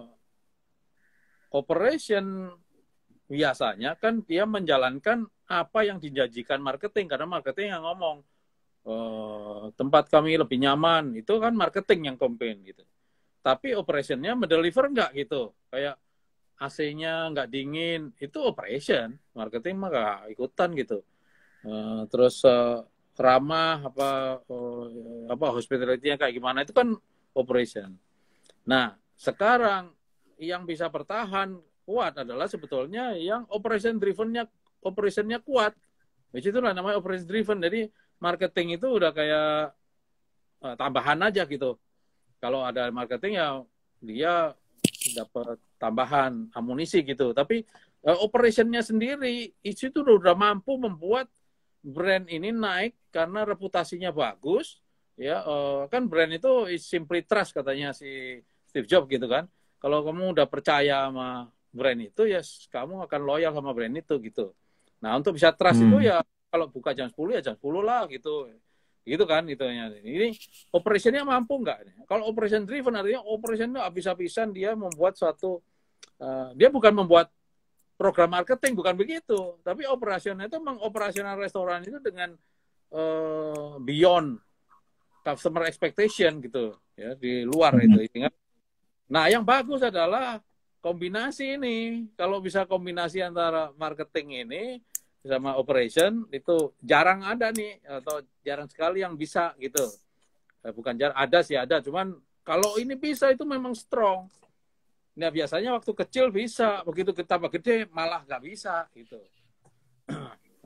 operation biasanya kan dia menjalankan apa yang dijanjikan marketing karena marketing yang ngomong uh, tempat kami lebih nyaman itu kan marketing yang campaign gitu. Tapi operationnya mendeliver nggak gitu. Kayak A C-nya nggak dingin, itu operation. Marketing mah nggak ikutan gitu. Uh, terus uh, ramah, apa, uh, apa hospitality-nya kayak gimana, itu kan operation. Nah, sekarang yang bisa bertahan kuat adalah sebetulnya yang operation driven-nya, operation-nya kuat. Which itulah namanya operation driven. Jadi marketing itu udah kayak uh, tambahan aja gitu. Kalau ada marketing ya dia dapat tambahan amunisi gitu. Tapi uh, operationnya sendiri itu tuh udah mampu membuat brand ini naik karena reputasinya bagus. Ya uh, kan brand itu is simply trust katanya si Steve Jobs gitu kan. Kalau kamu udah percaya sama brand itu ya kamu akan loyal sama brand itu gitu. Nah untuk bisa trust hmm. itu ya kalau buka jam sepuluh ya jam sepuluh lah gitu. Gitu kan itunya. Ini operationnya mampu nggak? Kalau operation driven artinya operationnya habis-habisan dia membuat suatu uh, dia bukan membuat program marketing, bukan begitu. Tapi operasionalnya itu mengoperasional restoran itu dengan uh, beyond customer expectation gitu ya di luar itu. Ingat. Nah yang bagus adalah kombinasi ini. Kalau bisa kombinasi antara marketing ini sama operation itu jarang ada nih atau jarang sekali yang bisa gitu. Bukan jarang, ada sih ada, cuman kalau ini bisa itu memang strong. Nah biasanya waktu kecil bisa, begitu kita gede malah nggak bisa gitu.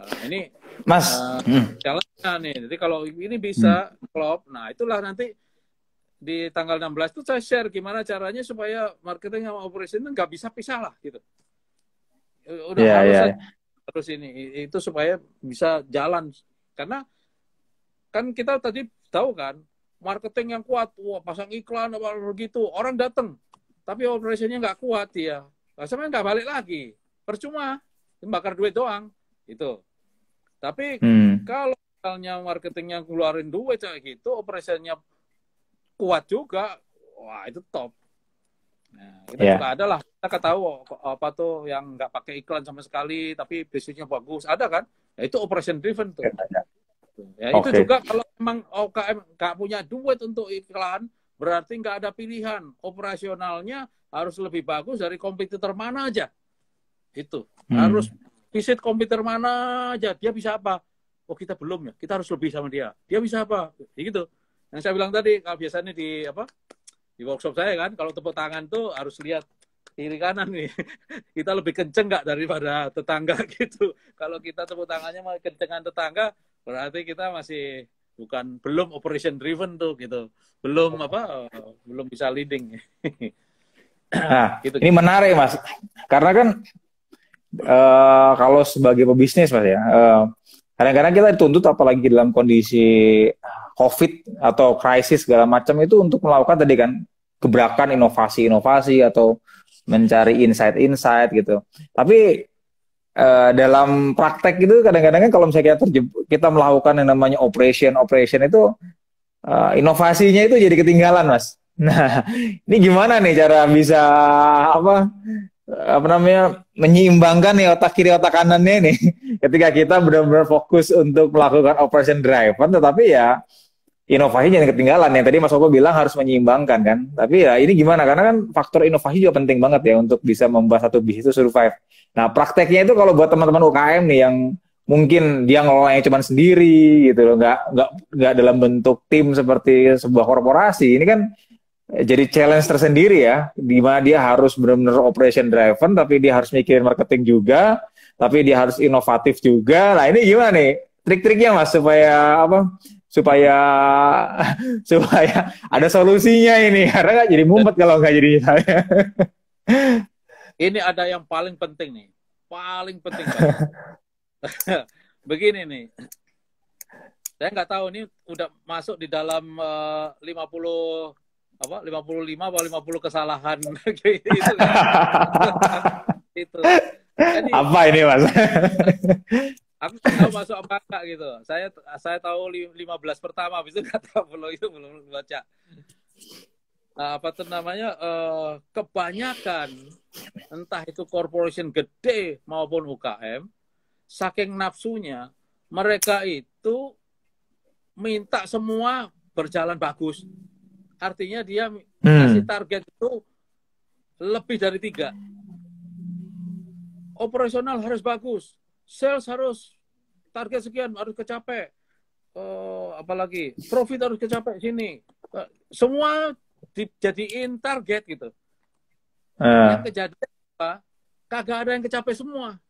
Nah, ini Mas, uh, hmm. challenge-nya nih. Jadi kalau ini bisa hmm. klop, nah itulah nanti di tanggal enam belas itu saya share gimana caranya supaya marketing sama operation nggak bisa pisah lah gitu. Udah yeah, harus yeah. Terus ini itu supaya bisa jalan. Karena kan kita tadi tahu kan, marketing yang kuat, wah pasang iklan apa begitu, orang datang, tapi operasinya nggak kuat ya, sebenarnya nggak balik lagi, percuma, bakar duit doang, itu. Tapi hmm. kalau misalnya marketingnya keluarin duit kayak gitu, operasinya kuat juga, wah itu top. Nah, kita yeah. juga ada lah, kita tahu apa tuh yang nggak pakai iklan sama sekali, tapi bisnisnya bagus, ada kan? Ya, itu operation driven tuh. Yeah. Ya okay. Itu juga kalau memang O K M nggak punya duit untuk iklan, berarti nggak ada pilihan. Operasionalnya harus lebih bagus dari kompetitor mana aja. Itu hmm. harus visit komputer mana aja, dia bisa apa? Oh kita belum ya, kita harus lebih sama dia. Dia bisa apa? Ya gitu. Yang saya bilang tadi, kalau biasanya di apa di workshop saya kan, kalau tepuk tangan tuh harus lihat kiri kanan nih. Kita lebih kenceng nggak daripada tetangga gitu. Kalau kita tepuk tangannya mau kencengan tetangga, berarti kita masih bukan belum operation driven tuh gitu. Belum apa? Belum bisa leading. Nah, gitu. Ini menarik Mas. Karena kan Uh, kalau sebagai pebisnis Mas ya, uh, kadang-kadang kita dituntut apalagi dalam kondisi COVID atau krisis segala macam itu untuk melakukan tadi kan gebrakan inovasi-inovasi atau mencari insight-insight gitu. Tapi uh, dalam praktek itu kadang-kadang kan kalau misalnya kita, kita melakukan yang namanya operation operation itu uh, inovasinya itu jadi ketinggalan Mas. Nah, ini gimana nih cara bisa apa? apa namanya menyeimbangkan nih otak kiri otak kanannya nih ketika kita benar-benar fokus untuk melakukan operation driven tetapi ya inovasi jangan ketinggalan yang tadi Mas Oko bilang harus menyeimbangkan kan tapi ya ini gimana karena kan faktor inovasi juga penting banget ya untuk bisa membuat satu bisnis itu survive. Nah prakteknya itu kalau buat teman-teman U K M nih yang mungkin dia ngelolanya cuma sendiri gitu loh nggak nggak nggak dalam bentuk tim seperti sebuah korporasi ini kan jadi challenge tersendiri ya, di mana dia harus benar-benar operation driven, tapi dia harus mikirin marketing juga, tapi dia harus inovatif juga. Nah ini gimana nih trik-triknya Mas supaya apa? Supaya supaya ada solusinya ini, karena nggak jadi mumpet kalau nggak jadi saya. Ini ada yang paling penting nih, paling penting. Begini nih, saya nggak tahu ini udah masuk di dalam uh, lima puluh apa lima puluh lima atau lima puluh kesalahan gitu kan. Itu. Jadi, apa ini Mas? Aku tahu masuk apa enggak gitu. Saya saya tahu lima belas pertama habis itu enggak tahu belum itu belum baca. Nah, apa tuh namanya uh, kebanyakan entah itu corporation gede maupun U K M saking nafsunya mereka itu minta semua berjalan bagus. Artinya dia kasih target itu lebih dari tiga. Operasional harus bagus, sales harus target sekian harus kecapai, uh, apalagi profit harus kecapai sini. Uh, semua dijadiin target gitu. Uh. Yang kejadian apa? Kagak ada yang kecapai semua.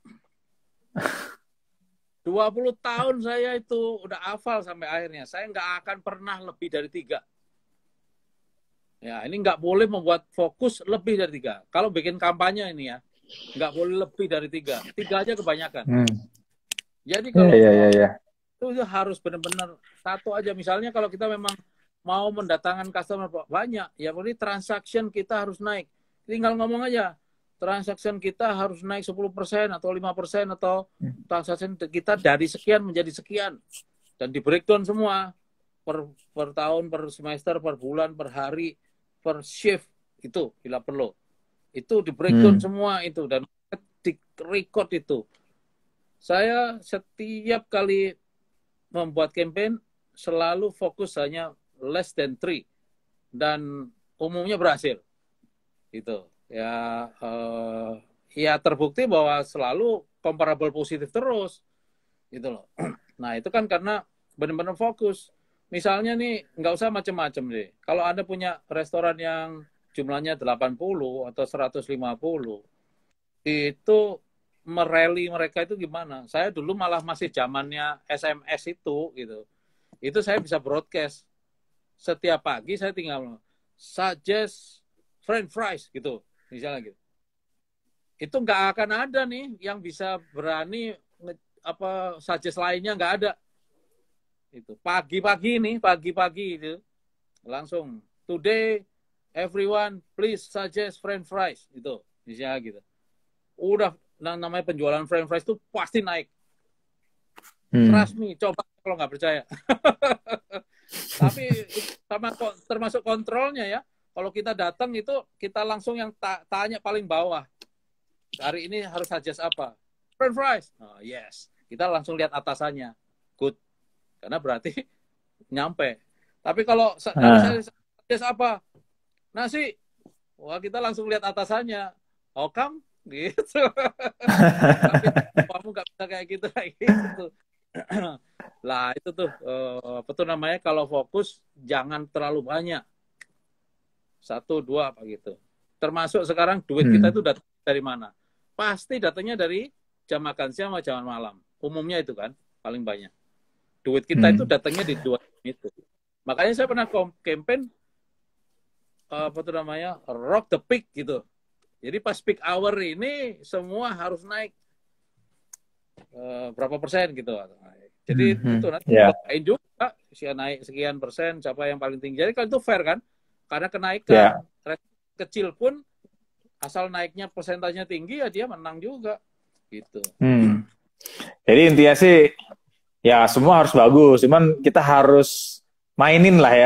dua puluh tahun saya itu udah hafal sampai akhirnya. Saya nggak akan pernah lebih dari tiga. Ya, ini nggak boleh membuat fokus lebih dari tiga. Kalau bikin kampanye ini ya, nggak boleh lebih dari tiga. Tiga aja kebanyakan. Hmm. Jadi kalau yeah, yeah, yeah, yeah. itu harus benar-benar satu aja. Misalnya kalau kita memang mau mendatangkan customer banyak, ya berarti transaction kita harus naik. Tinggal ngomong aja, transaction kita harus naik sepuluh persen atau lima persen atau transaction kita dari sekian menjadi sekian. Dan di breakdown semua per, per tahun, per semester, per bulan, per hari, per shift itu bila perlu itu di breakdown hmm. semua itu dan di record itu. Saya setiap kali membuat campaign selalu fokus hanya less than three dan umumnya berhasil itu ya uh, ya terbukti bahwa selalu comparable positif terus gitu loh. Nah itu kan karena benar-benar fokus. Misalnya nih, nggak usah macam-macam deh. Kalau Anda punya restoran yang jumlahnya delapan puluh atau seratus lima puluh, itu merally mereka itu gimana. Saya dulu malah masih zamannya S M S itu gitu. Itu saya bisa broadcast. Setiap pagi saya tinggal suggest French fries gitu, misalnya gitu. Itu nggak akan ada nih yang bisa berani apa suggest lainnya, nggak ada. Itu pagi-pagi nih, pagi-pagi itu langsung today everyone please suggest French fries itu, misalnya gitu. Udah namanya penjualan French fries itu pasti naik. Hmm. Trust me, coba kalau nggak percaya. Tapi sama termasuk kontrolnya ya. Kalau kita datang itu kita langsung yang ta tanya paling bawah. Hari ini harus suggest apa? French fries. Oh, yes. Kita langsung lihat atasannya. Good. Karena berarti nyampe. Tapi kalau kalau saya suggest apa? Nasi. Wah, kita langsung lihat atasannya. How come? Gitu. Tapi kamu nggak bisa kayak gitu kayak gitu. Lah itu tuh uh, apa tuh namanya, kalau fokus jangan terlalu banyak, satu dua apa gitu. Termasuk sekarang duit hmm. kita itu datang dari mana? Pasti datangnya dari jam makan siang sama jam malam, umumnya itu kan paling banyak. Duit kita hmm. itu datangnya di dua itu. Makanya saya pernah campaign uh, apa tuh namanya, rock the peak gitu. Jadi pas peak hour ini semua harus naik uh, berapa persen gitu. Jadi mm-hmm. itu nanti yeah. Lain juga siapa naik sekian persen, siapa yang paling tinggi. Jadi kan itu fair kan? Karena kenaikan yeah. kecil pun asal naiknya persentasenya tinggi ya dia menang juga gitu. Hmm. Jadi intinya sih ya semua harus bagus, cuman kita harus mainin lah ya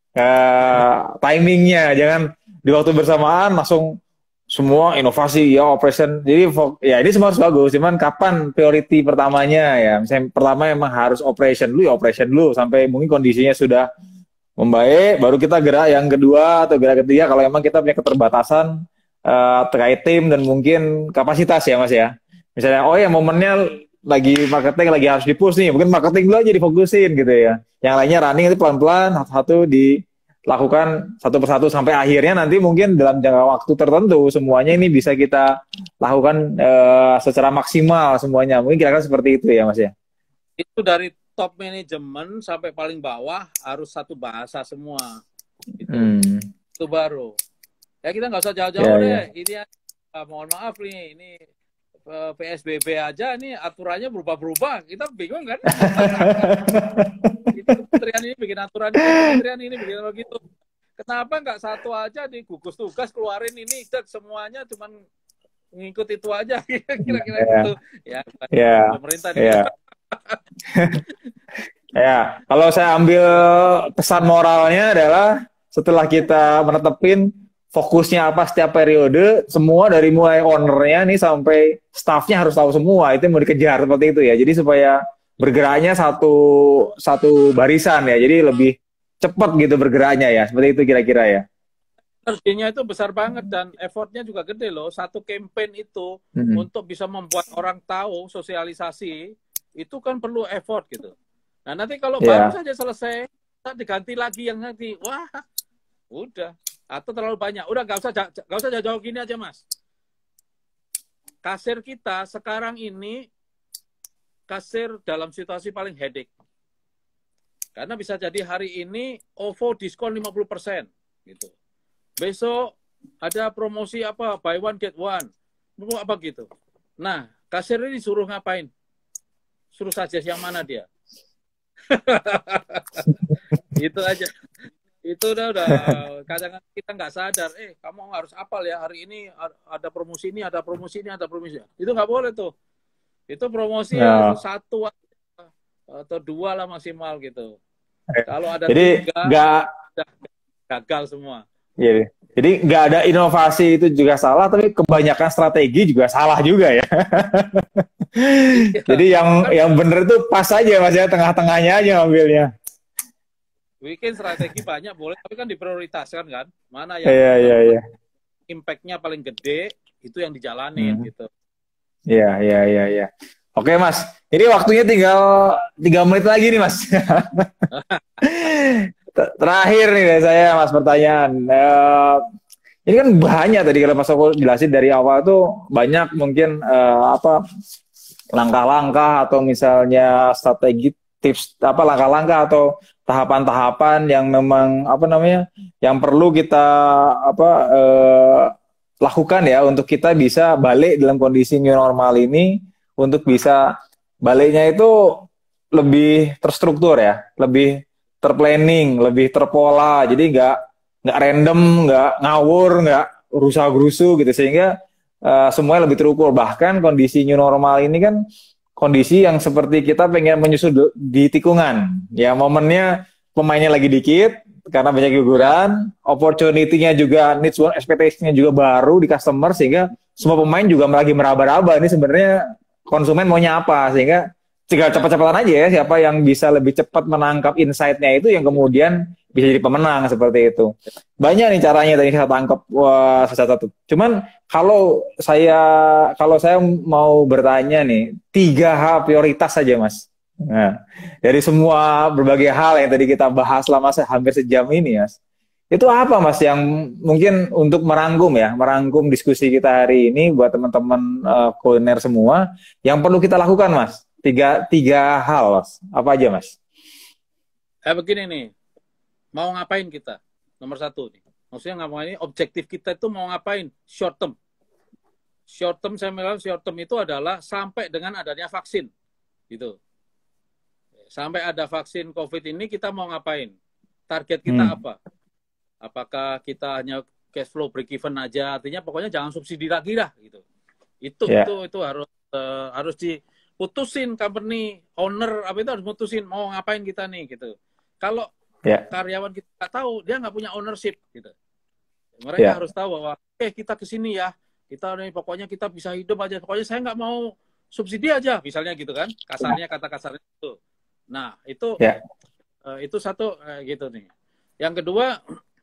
uh, timingnya, jangan di waktu bersamaan langsung semua inovasi ya operation. Jadi ya ini semua harus bagus, cuman kapan priority pertamanya ya. Misalnya pertama emang harus operation dulu ya operation dulu sampai mungkin kondisinya sudah membaik, baru kita gerak yang kedua atau gerak ketiga kalau emang kita punya keterbatasan uh, terkait tim dan mungkin kapasitas ya Mas ya. Misalnya oh ya momennya lagi marketing lagi harus dipush nih, mungkin marketing dulu aja difokusin gitu ya. Yang lainnya running itu pelan-pelan satu-satu di lakukan satu persatu sampai akhirnya nanti mungkin dalam jangka waktu tertentu semuanya ini bisa kita lakukan uh, secara maksimal semuanya. Mungkin kira-kira seperti itu ya Mas ya. Itu dari top manajemen sampai paling bawah harus satu bahasa semua. Itu, hmm. itu baru. Ya kita nggak usah jauh-jauh yeah, deh. Yeah. Ini uh, mohon maaf nih, ini uh, P S B B aja nih aturannya berubah-berubah. Kita bingung kan? Kementerian ini bikin aturan, kementerian ini bikin begitu. Kenapa nggak satu aja di gugus tugas keluarin ini, semuanya cuman ngikut itu aja, kira-kira yeah. gitu. Ya, yeah. pemerintah yeah. Ya, kalau saya ambil pesan moralnya adalah setelah kita menetapin fokusnya apa setiap periode, semua dari mulai ownernya nih sampai staffnya harus tahu semua, itu yang mau dikejar seperti itu ya. Jadi supaya bergeraknya satu satu barisan ya, jadi lebih cepat gitu bergeraknya ya, seperti itu kira-kira ya. Energinya itu besar banget dan effortnya juga gede loh. Satu campaign itu hmm. untuk bisa membuat orang tahu, sosialisasi itu kan perlu effort gitu. Nah nanti kalau yeah. baru saja selesai, tak diganti lagi yang nanti, wah udah atau terlalu banyak, udah gak usah gak usah jauh-jauh gini aja Mas. Kasir kita sekarang ini kasir dalam situasi paling headache. Karena bisa jadi hari ini O V O diskon lima puluh persen gitu. Besok ada promosi apa, buy one get one. Mau apa gitu. Nah, kasir ini disuruh ngapain? Suruh saja yang mana dia. Itu aja. Itu udah udah kadang kita nggak sadar, eh kamu harus apal ya hari ini ada promosi ini, ada promosi ini, ada promosi. Itu nggak boleh tuh. Itu promosi ya. Satu atau dua lah maksimal gitu. Kalau ada jadi tiga, nggak gagal semua. Iya. Jadi nggak ada inovasi itu juga salah, tapi kebanyakan strategi juga salah juga ya. Jadi yang yang bener itu pas aja Mas ya, tengah-tengahnya aja ngambilnya. Bikin strategi banyak boleh, tapi kan diprioritaskan kan. Mana yang yeah, yeah, yeah. impact-nya paling gede, itu yang dijalanin hmm. gitu. Iya, iya, iya, iya. Oke Mas, ini waktunya tinggal tiga menit lagi nih Mas. Terakhir nih saya Mas pertanyaan. Uh, Ini kan banyak tadi kalau Mas Oko jelasin dari awal tuh banyak mungkin eh, apa langkah-langkah atau misalnya strategi tips apa langkah-langkah atau tahapan-tahapan yang memang apa namanya yang perlu kita apa eh, lakukan ya untuk kita bisa balik dalam kondisi new normal ini untuk bisa baliknya itu lebih terstruktur ya, lebih terplanning, lebih terpola. Jadi nggak nggak random, nggak ngawur, nggak rusa-gerusu gitu sehingga uh, semuanya lebih terukur. Bahkan kondisi new normal ini kan kondisi yang seperti kita pengen menyusul di tikungan. Ya momennya pemainnya lagi dikit karena banyak guguran, opportunity-nya juga needs one expectation-nya juga baru di customer sehingga semua pemain juga lagi meraba-raba ini sebenarnya konsumen maunya apa sehingga tinggal cepat-cepatan aja ya siapa yang bisa lebih cepat menangkap insight-nya itu yang kemudian bisa jadi pemenang seperti itu. Banyak nih caranya tadi saya tangkap wah satu-satu. Cuman kalau saya kalau saya mau bertanya nih tiga hal prioritas saja Mas. Nah, dari semua berbagai hal yang tadi kita bahas selama hampir sejam ini Mas. Itu apa Mas yang mungkin untuk merangkum ya, merangkum diskusi kita hari ini buat teman-teman uh, kuliner semua yang perlu kita lakukan Mas? Tiga, tiga hal Mas. Apa aja Mas? Eh begini nih, mau ngapain kita? Nomor satu nih. Maksudnya ngapain ini, objektif kita itu mau ngapain? Short term. Short term, saya bilang short term itu adalah sampai dengan adanya vaksin. Gitu. Sampai ada vaksin COVID ini kita mau ngapain? Target kita hmm. apa? Apakah kita hanya cash flow break even aja? Artinya pokoknya jangan subsidi lagi lah gitu. Itu yeah. itu itu harus uh, harus diputusin company owner apa itu harus putusin mau ngapain kita nih gitu. Kalau yeah. karyawan kita nggak tahu dia nggak punya ownership gitu. Mereka yeah. harus tahu bahwa eh kita kesini ya kita nih pokoknya kita bisa hidup aja. Pokoknya saya nggak mau subsidi aja misalnya gitu kan. Kasarnya kata kasarnya itu. Nah itu yeah. uh, itu satu uh, gitu nih. Yang kedua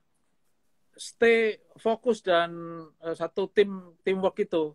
stay fokus dan uh, satu tim teamwork itu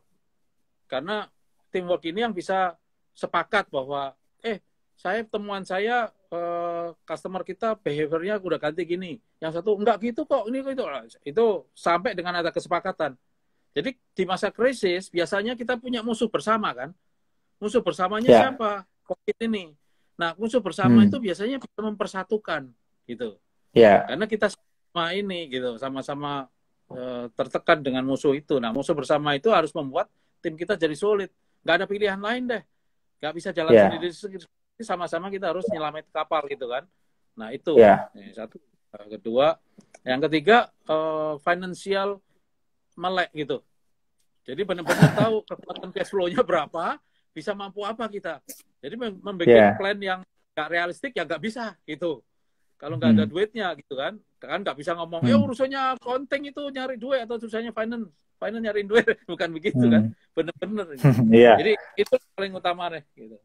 karena teamwork ini yang bisa sepakat bahwa eh saya temuan saya uh, customer kita behaviornya udah ganti gini yang satu enggak gitu kok ini itu itu sampai dengan ada kesepakatan. Jadi di masa krisis biasanya kita punya musuh bersama kan, musuh bersamanya yeah. siapa? COVID ini. Nah musuh bersama hmm. itu biasanya bisa mempersatukan gitu yeah. karena kita sama ini gitu sama-sama e, tertekan dengan musuh itu. Nah musuh bersama itu harus membuat tim kita jadi solid. Nggak ada pilihan lain deh. Nggak bisa jalan yeah. sendiri. Sama-sama kita harus nyelamat kapal gitu kan. Nah itu yeah. satu. Kedua, yang ketiga e, financial melek gitu. Jadi benar-benar tahu kekuatan cash flow-nya berapa, bisa mampu apa kita. Jadi membuat yeah. plan yang nggak realistik ya nggak bisa gitu. Kalau nggak ada hmm. duitnya gitu kan, kan nggak bisa ngomong, hmm. ya urusannya konting itu nyari duit atau urusannya finance, finance nyariin duit, bukan begitu hmm. kan, bener-bener. yeah. Jadi itu paling utama deh. Gitu.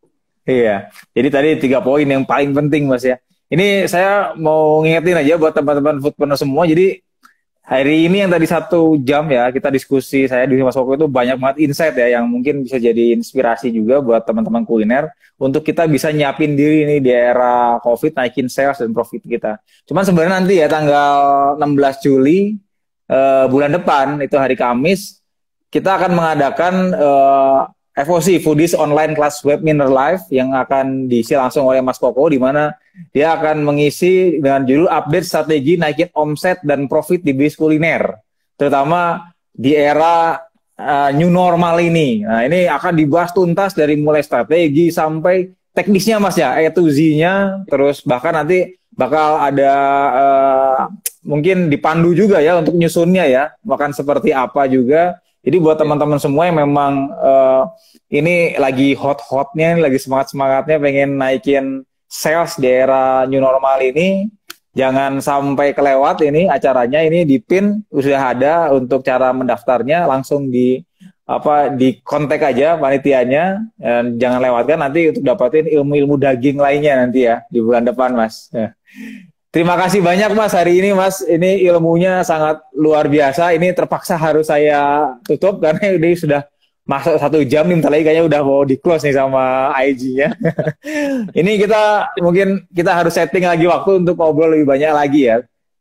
Iya, jadi tadi tiga poin yang paling penting Mas ya. Ini saya mau ngingetin aja buat teman-teman foodpreneur semua. Jadi hari ini yang tadi satu jam ya kita diskusi saya di Mas Oko itu banyak banget insight ya yang mungkin bisa jadi inspirasi juga buat teman-teman kuliner untuk kita bisa nyiapin diri nih di era COVID naikin sales dan profit kita. Cuman sebenarnya nanti ya tanggal enam belas Juli eh, bulan depan itu hari Kamis kita akan mengadakan eh, F O C Foodies Online Class Webinar Live yang akan diisi langsung oleh Mas Koko di mana dia akan mengisi dengan judul update strategi naikin omset dan profit di bisnis kuliner terutama di era uh, new normal ini. Nah, ini akan dibahas tuntas dari mulai strategi sampai teknisnya Mas ya, A to Z-nya, terus bahkan nanti bakal ada uh, mungkin dipandu juga ya untuk nyusunnya ya, makan seperti apa juga. Jadi buat teman-teman semua yang memang uh, ini lagi hot-hotnya, lagi semangat-semangatnya pengen naikin sales di era new normal ini, jangan sampai kelewat ini acaranya. Ini di pin sudah ada untuk cara mendaftarnya, langsung di apa di kontak aja panitianya, dan jangan lewatkan nanti untuk dapatin ilmu-ilmu daging lainnya nanti ya di bulan depan Mas. Ya. Terima kasih banyak Mas hari ini Mas, ini ilmunya sangat luar biasa. Ini terpaksa harus saya tutup karena ini sudah masuk satu jam nih, bentar lagi kayaknya udah mau di close nih sama I G-nya. Ini kita mungkin kita harus setting lagi waktu untuk ngobrol lebih banyak lagi ya.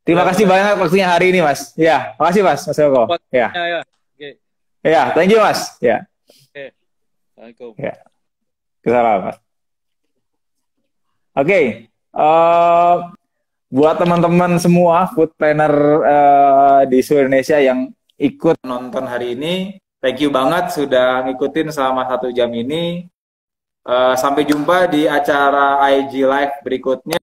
Terima kasih banyak waktunya hari ini, Mas. Ya, makasih Mas, Mas Joko. Ya. Ya, ya. Oke. Ya, thank you, Mas. Ya. Oke. Assalamualaikum. Ya. Kesalahan, Mas. Oke. Okay. Uh, buat teman-teman semua food planner uh, di seluruh Indonesia yang ikut nonton hari ini, thank you banget sudah ngikutin selama satu jam ini. Uh, sampai jumpa di acara I G Live berikutnya.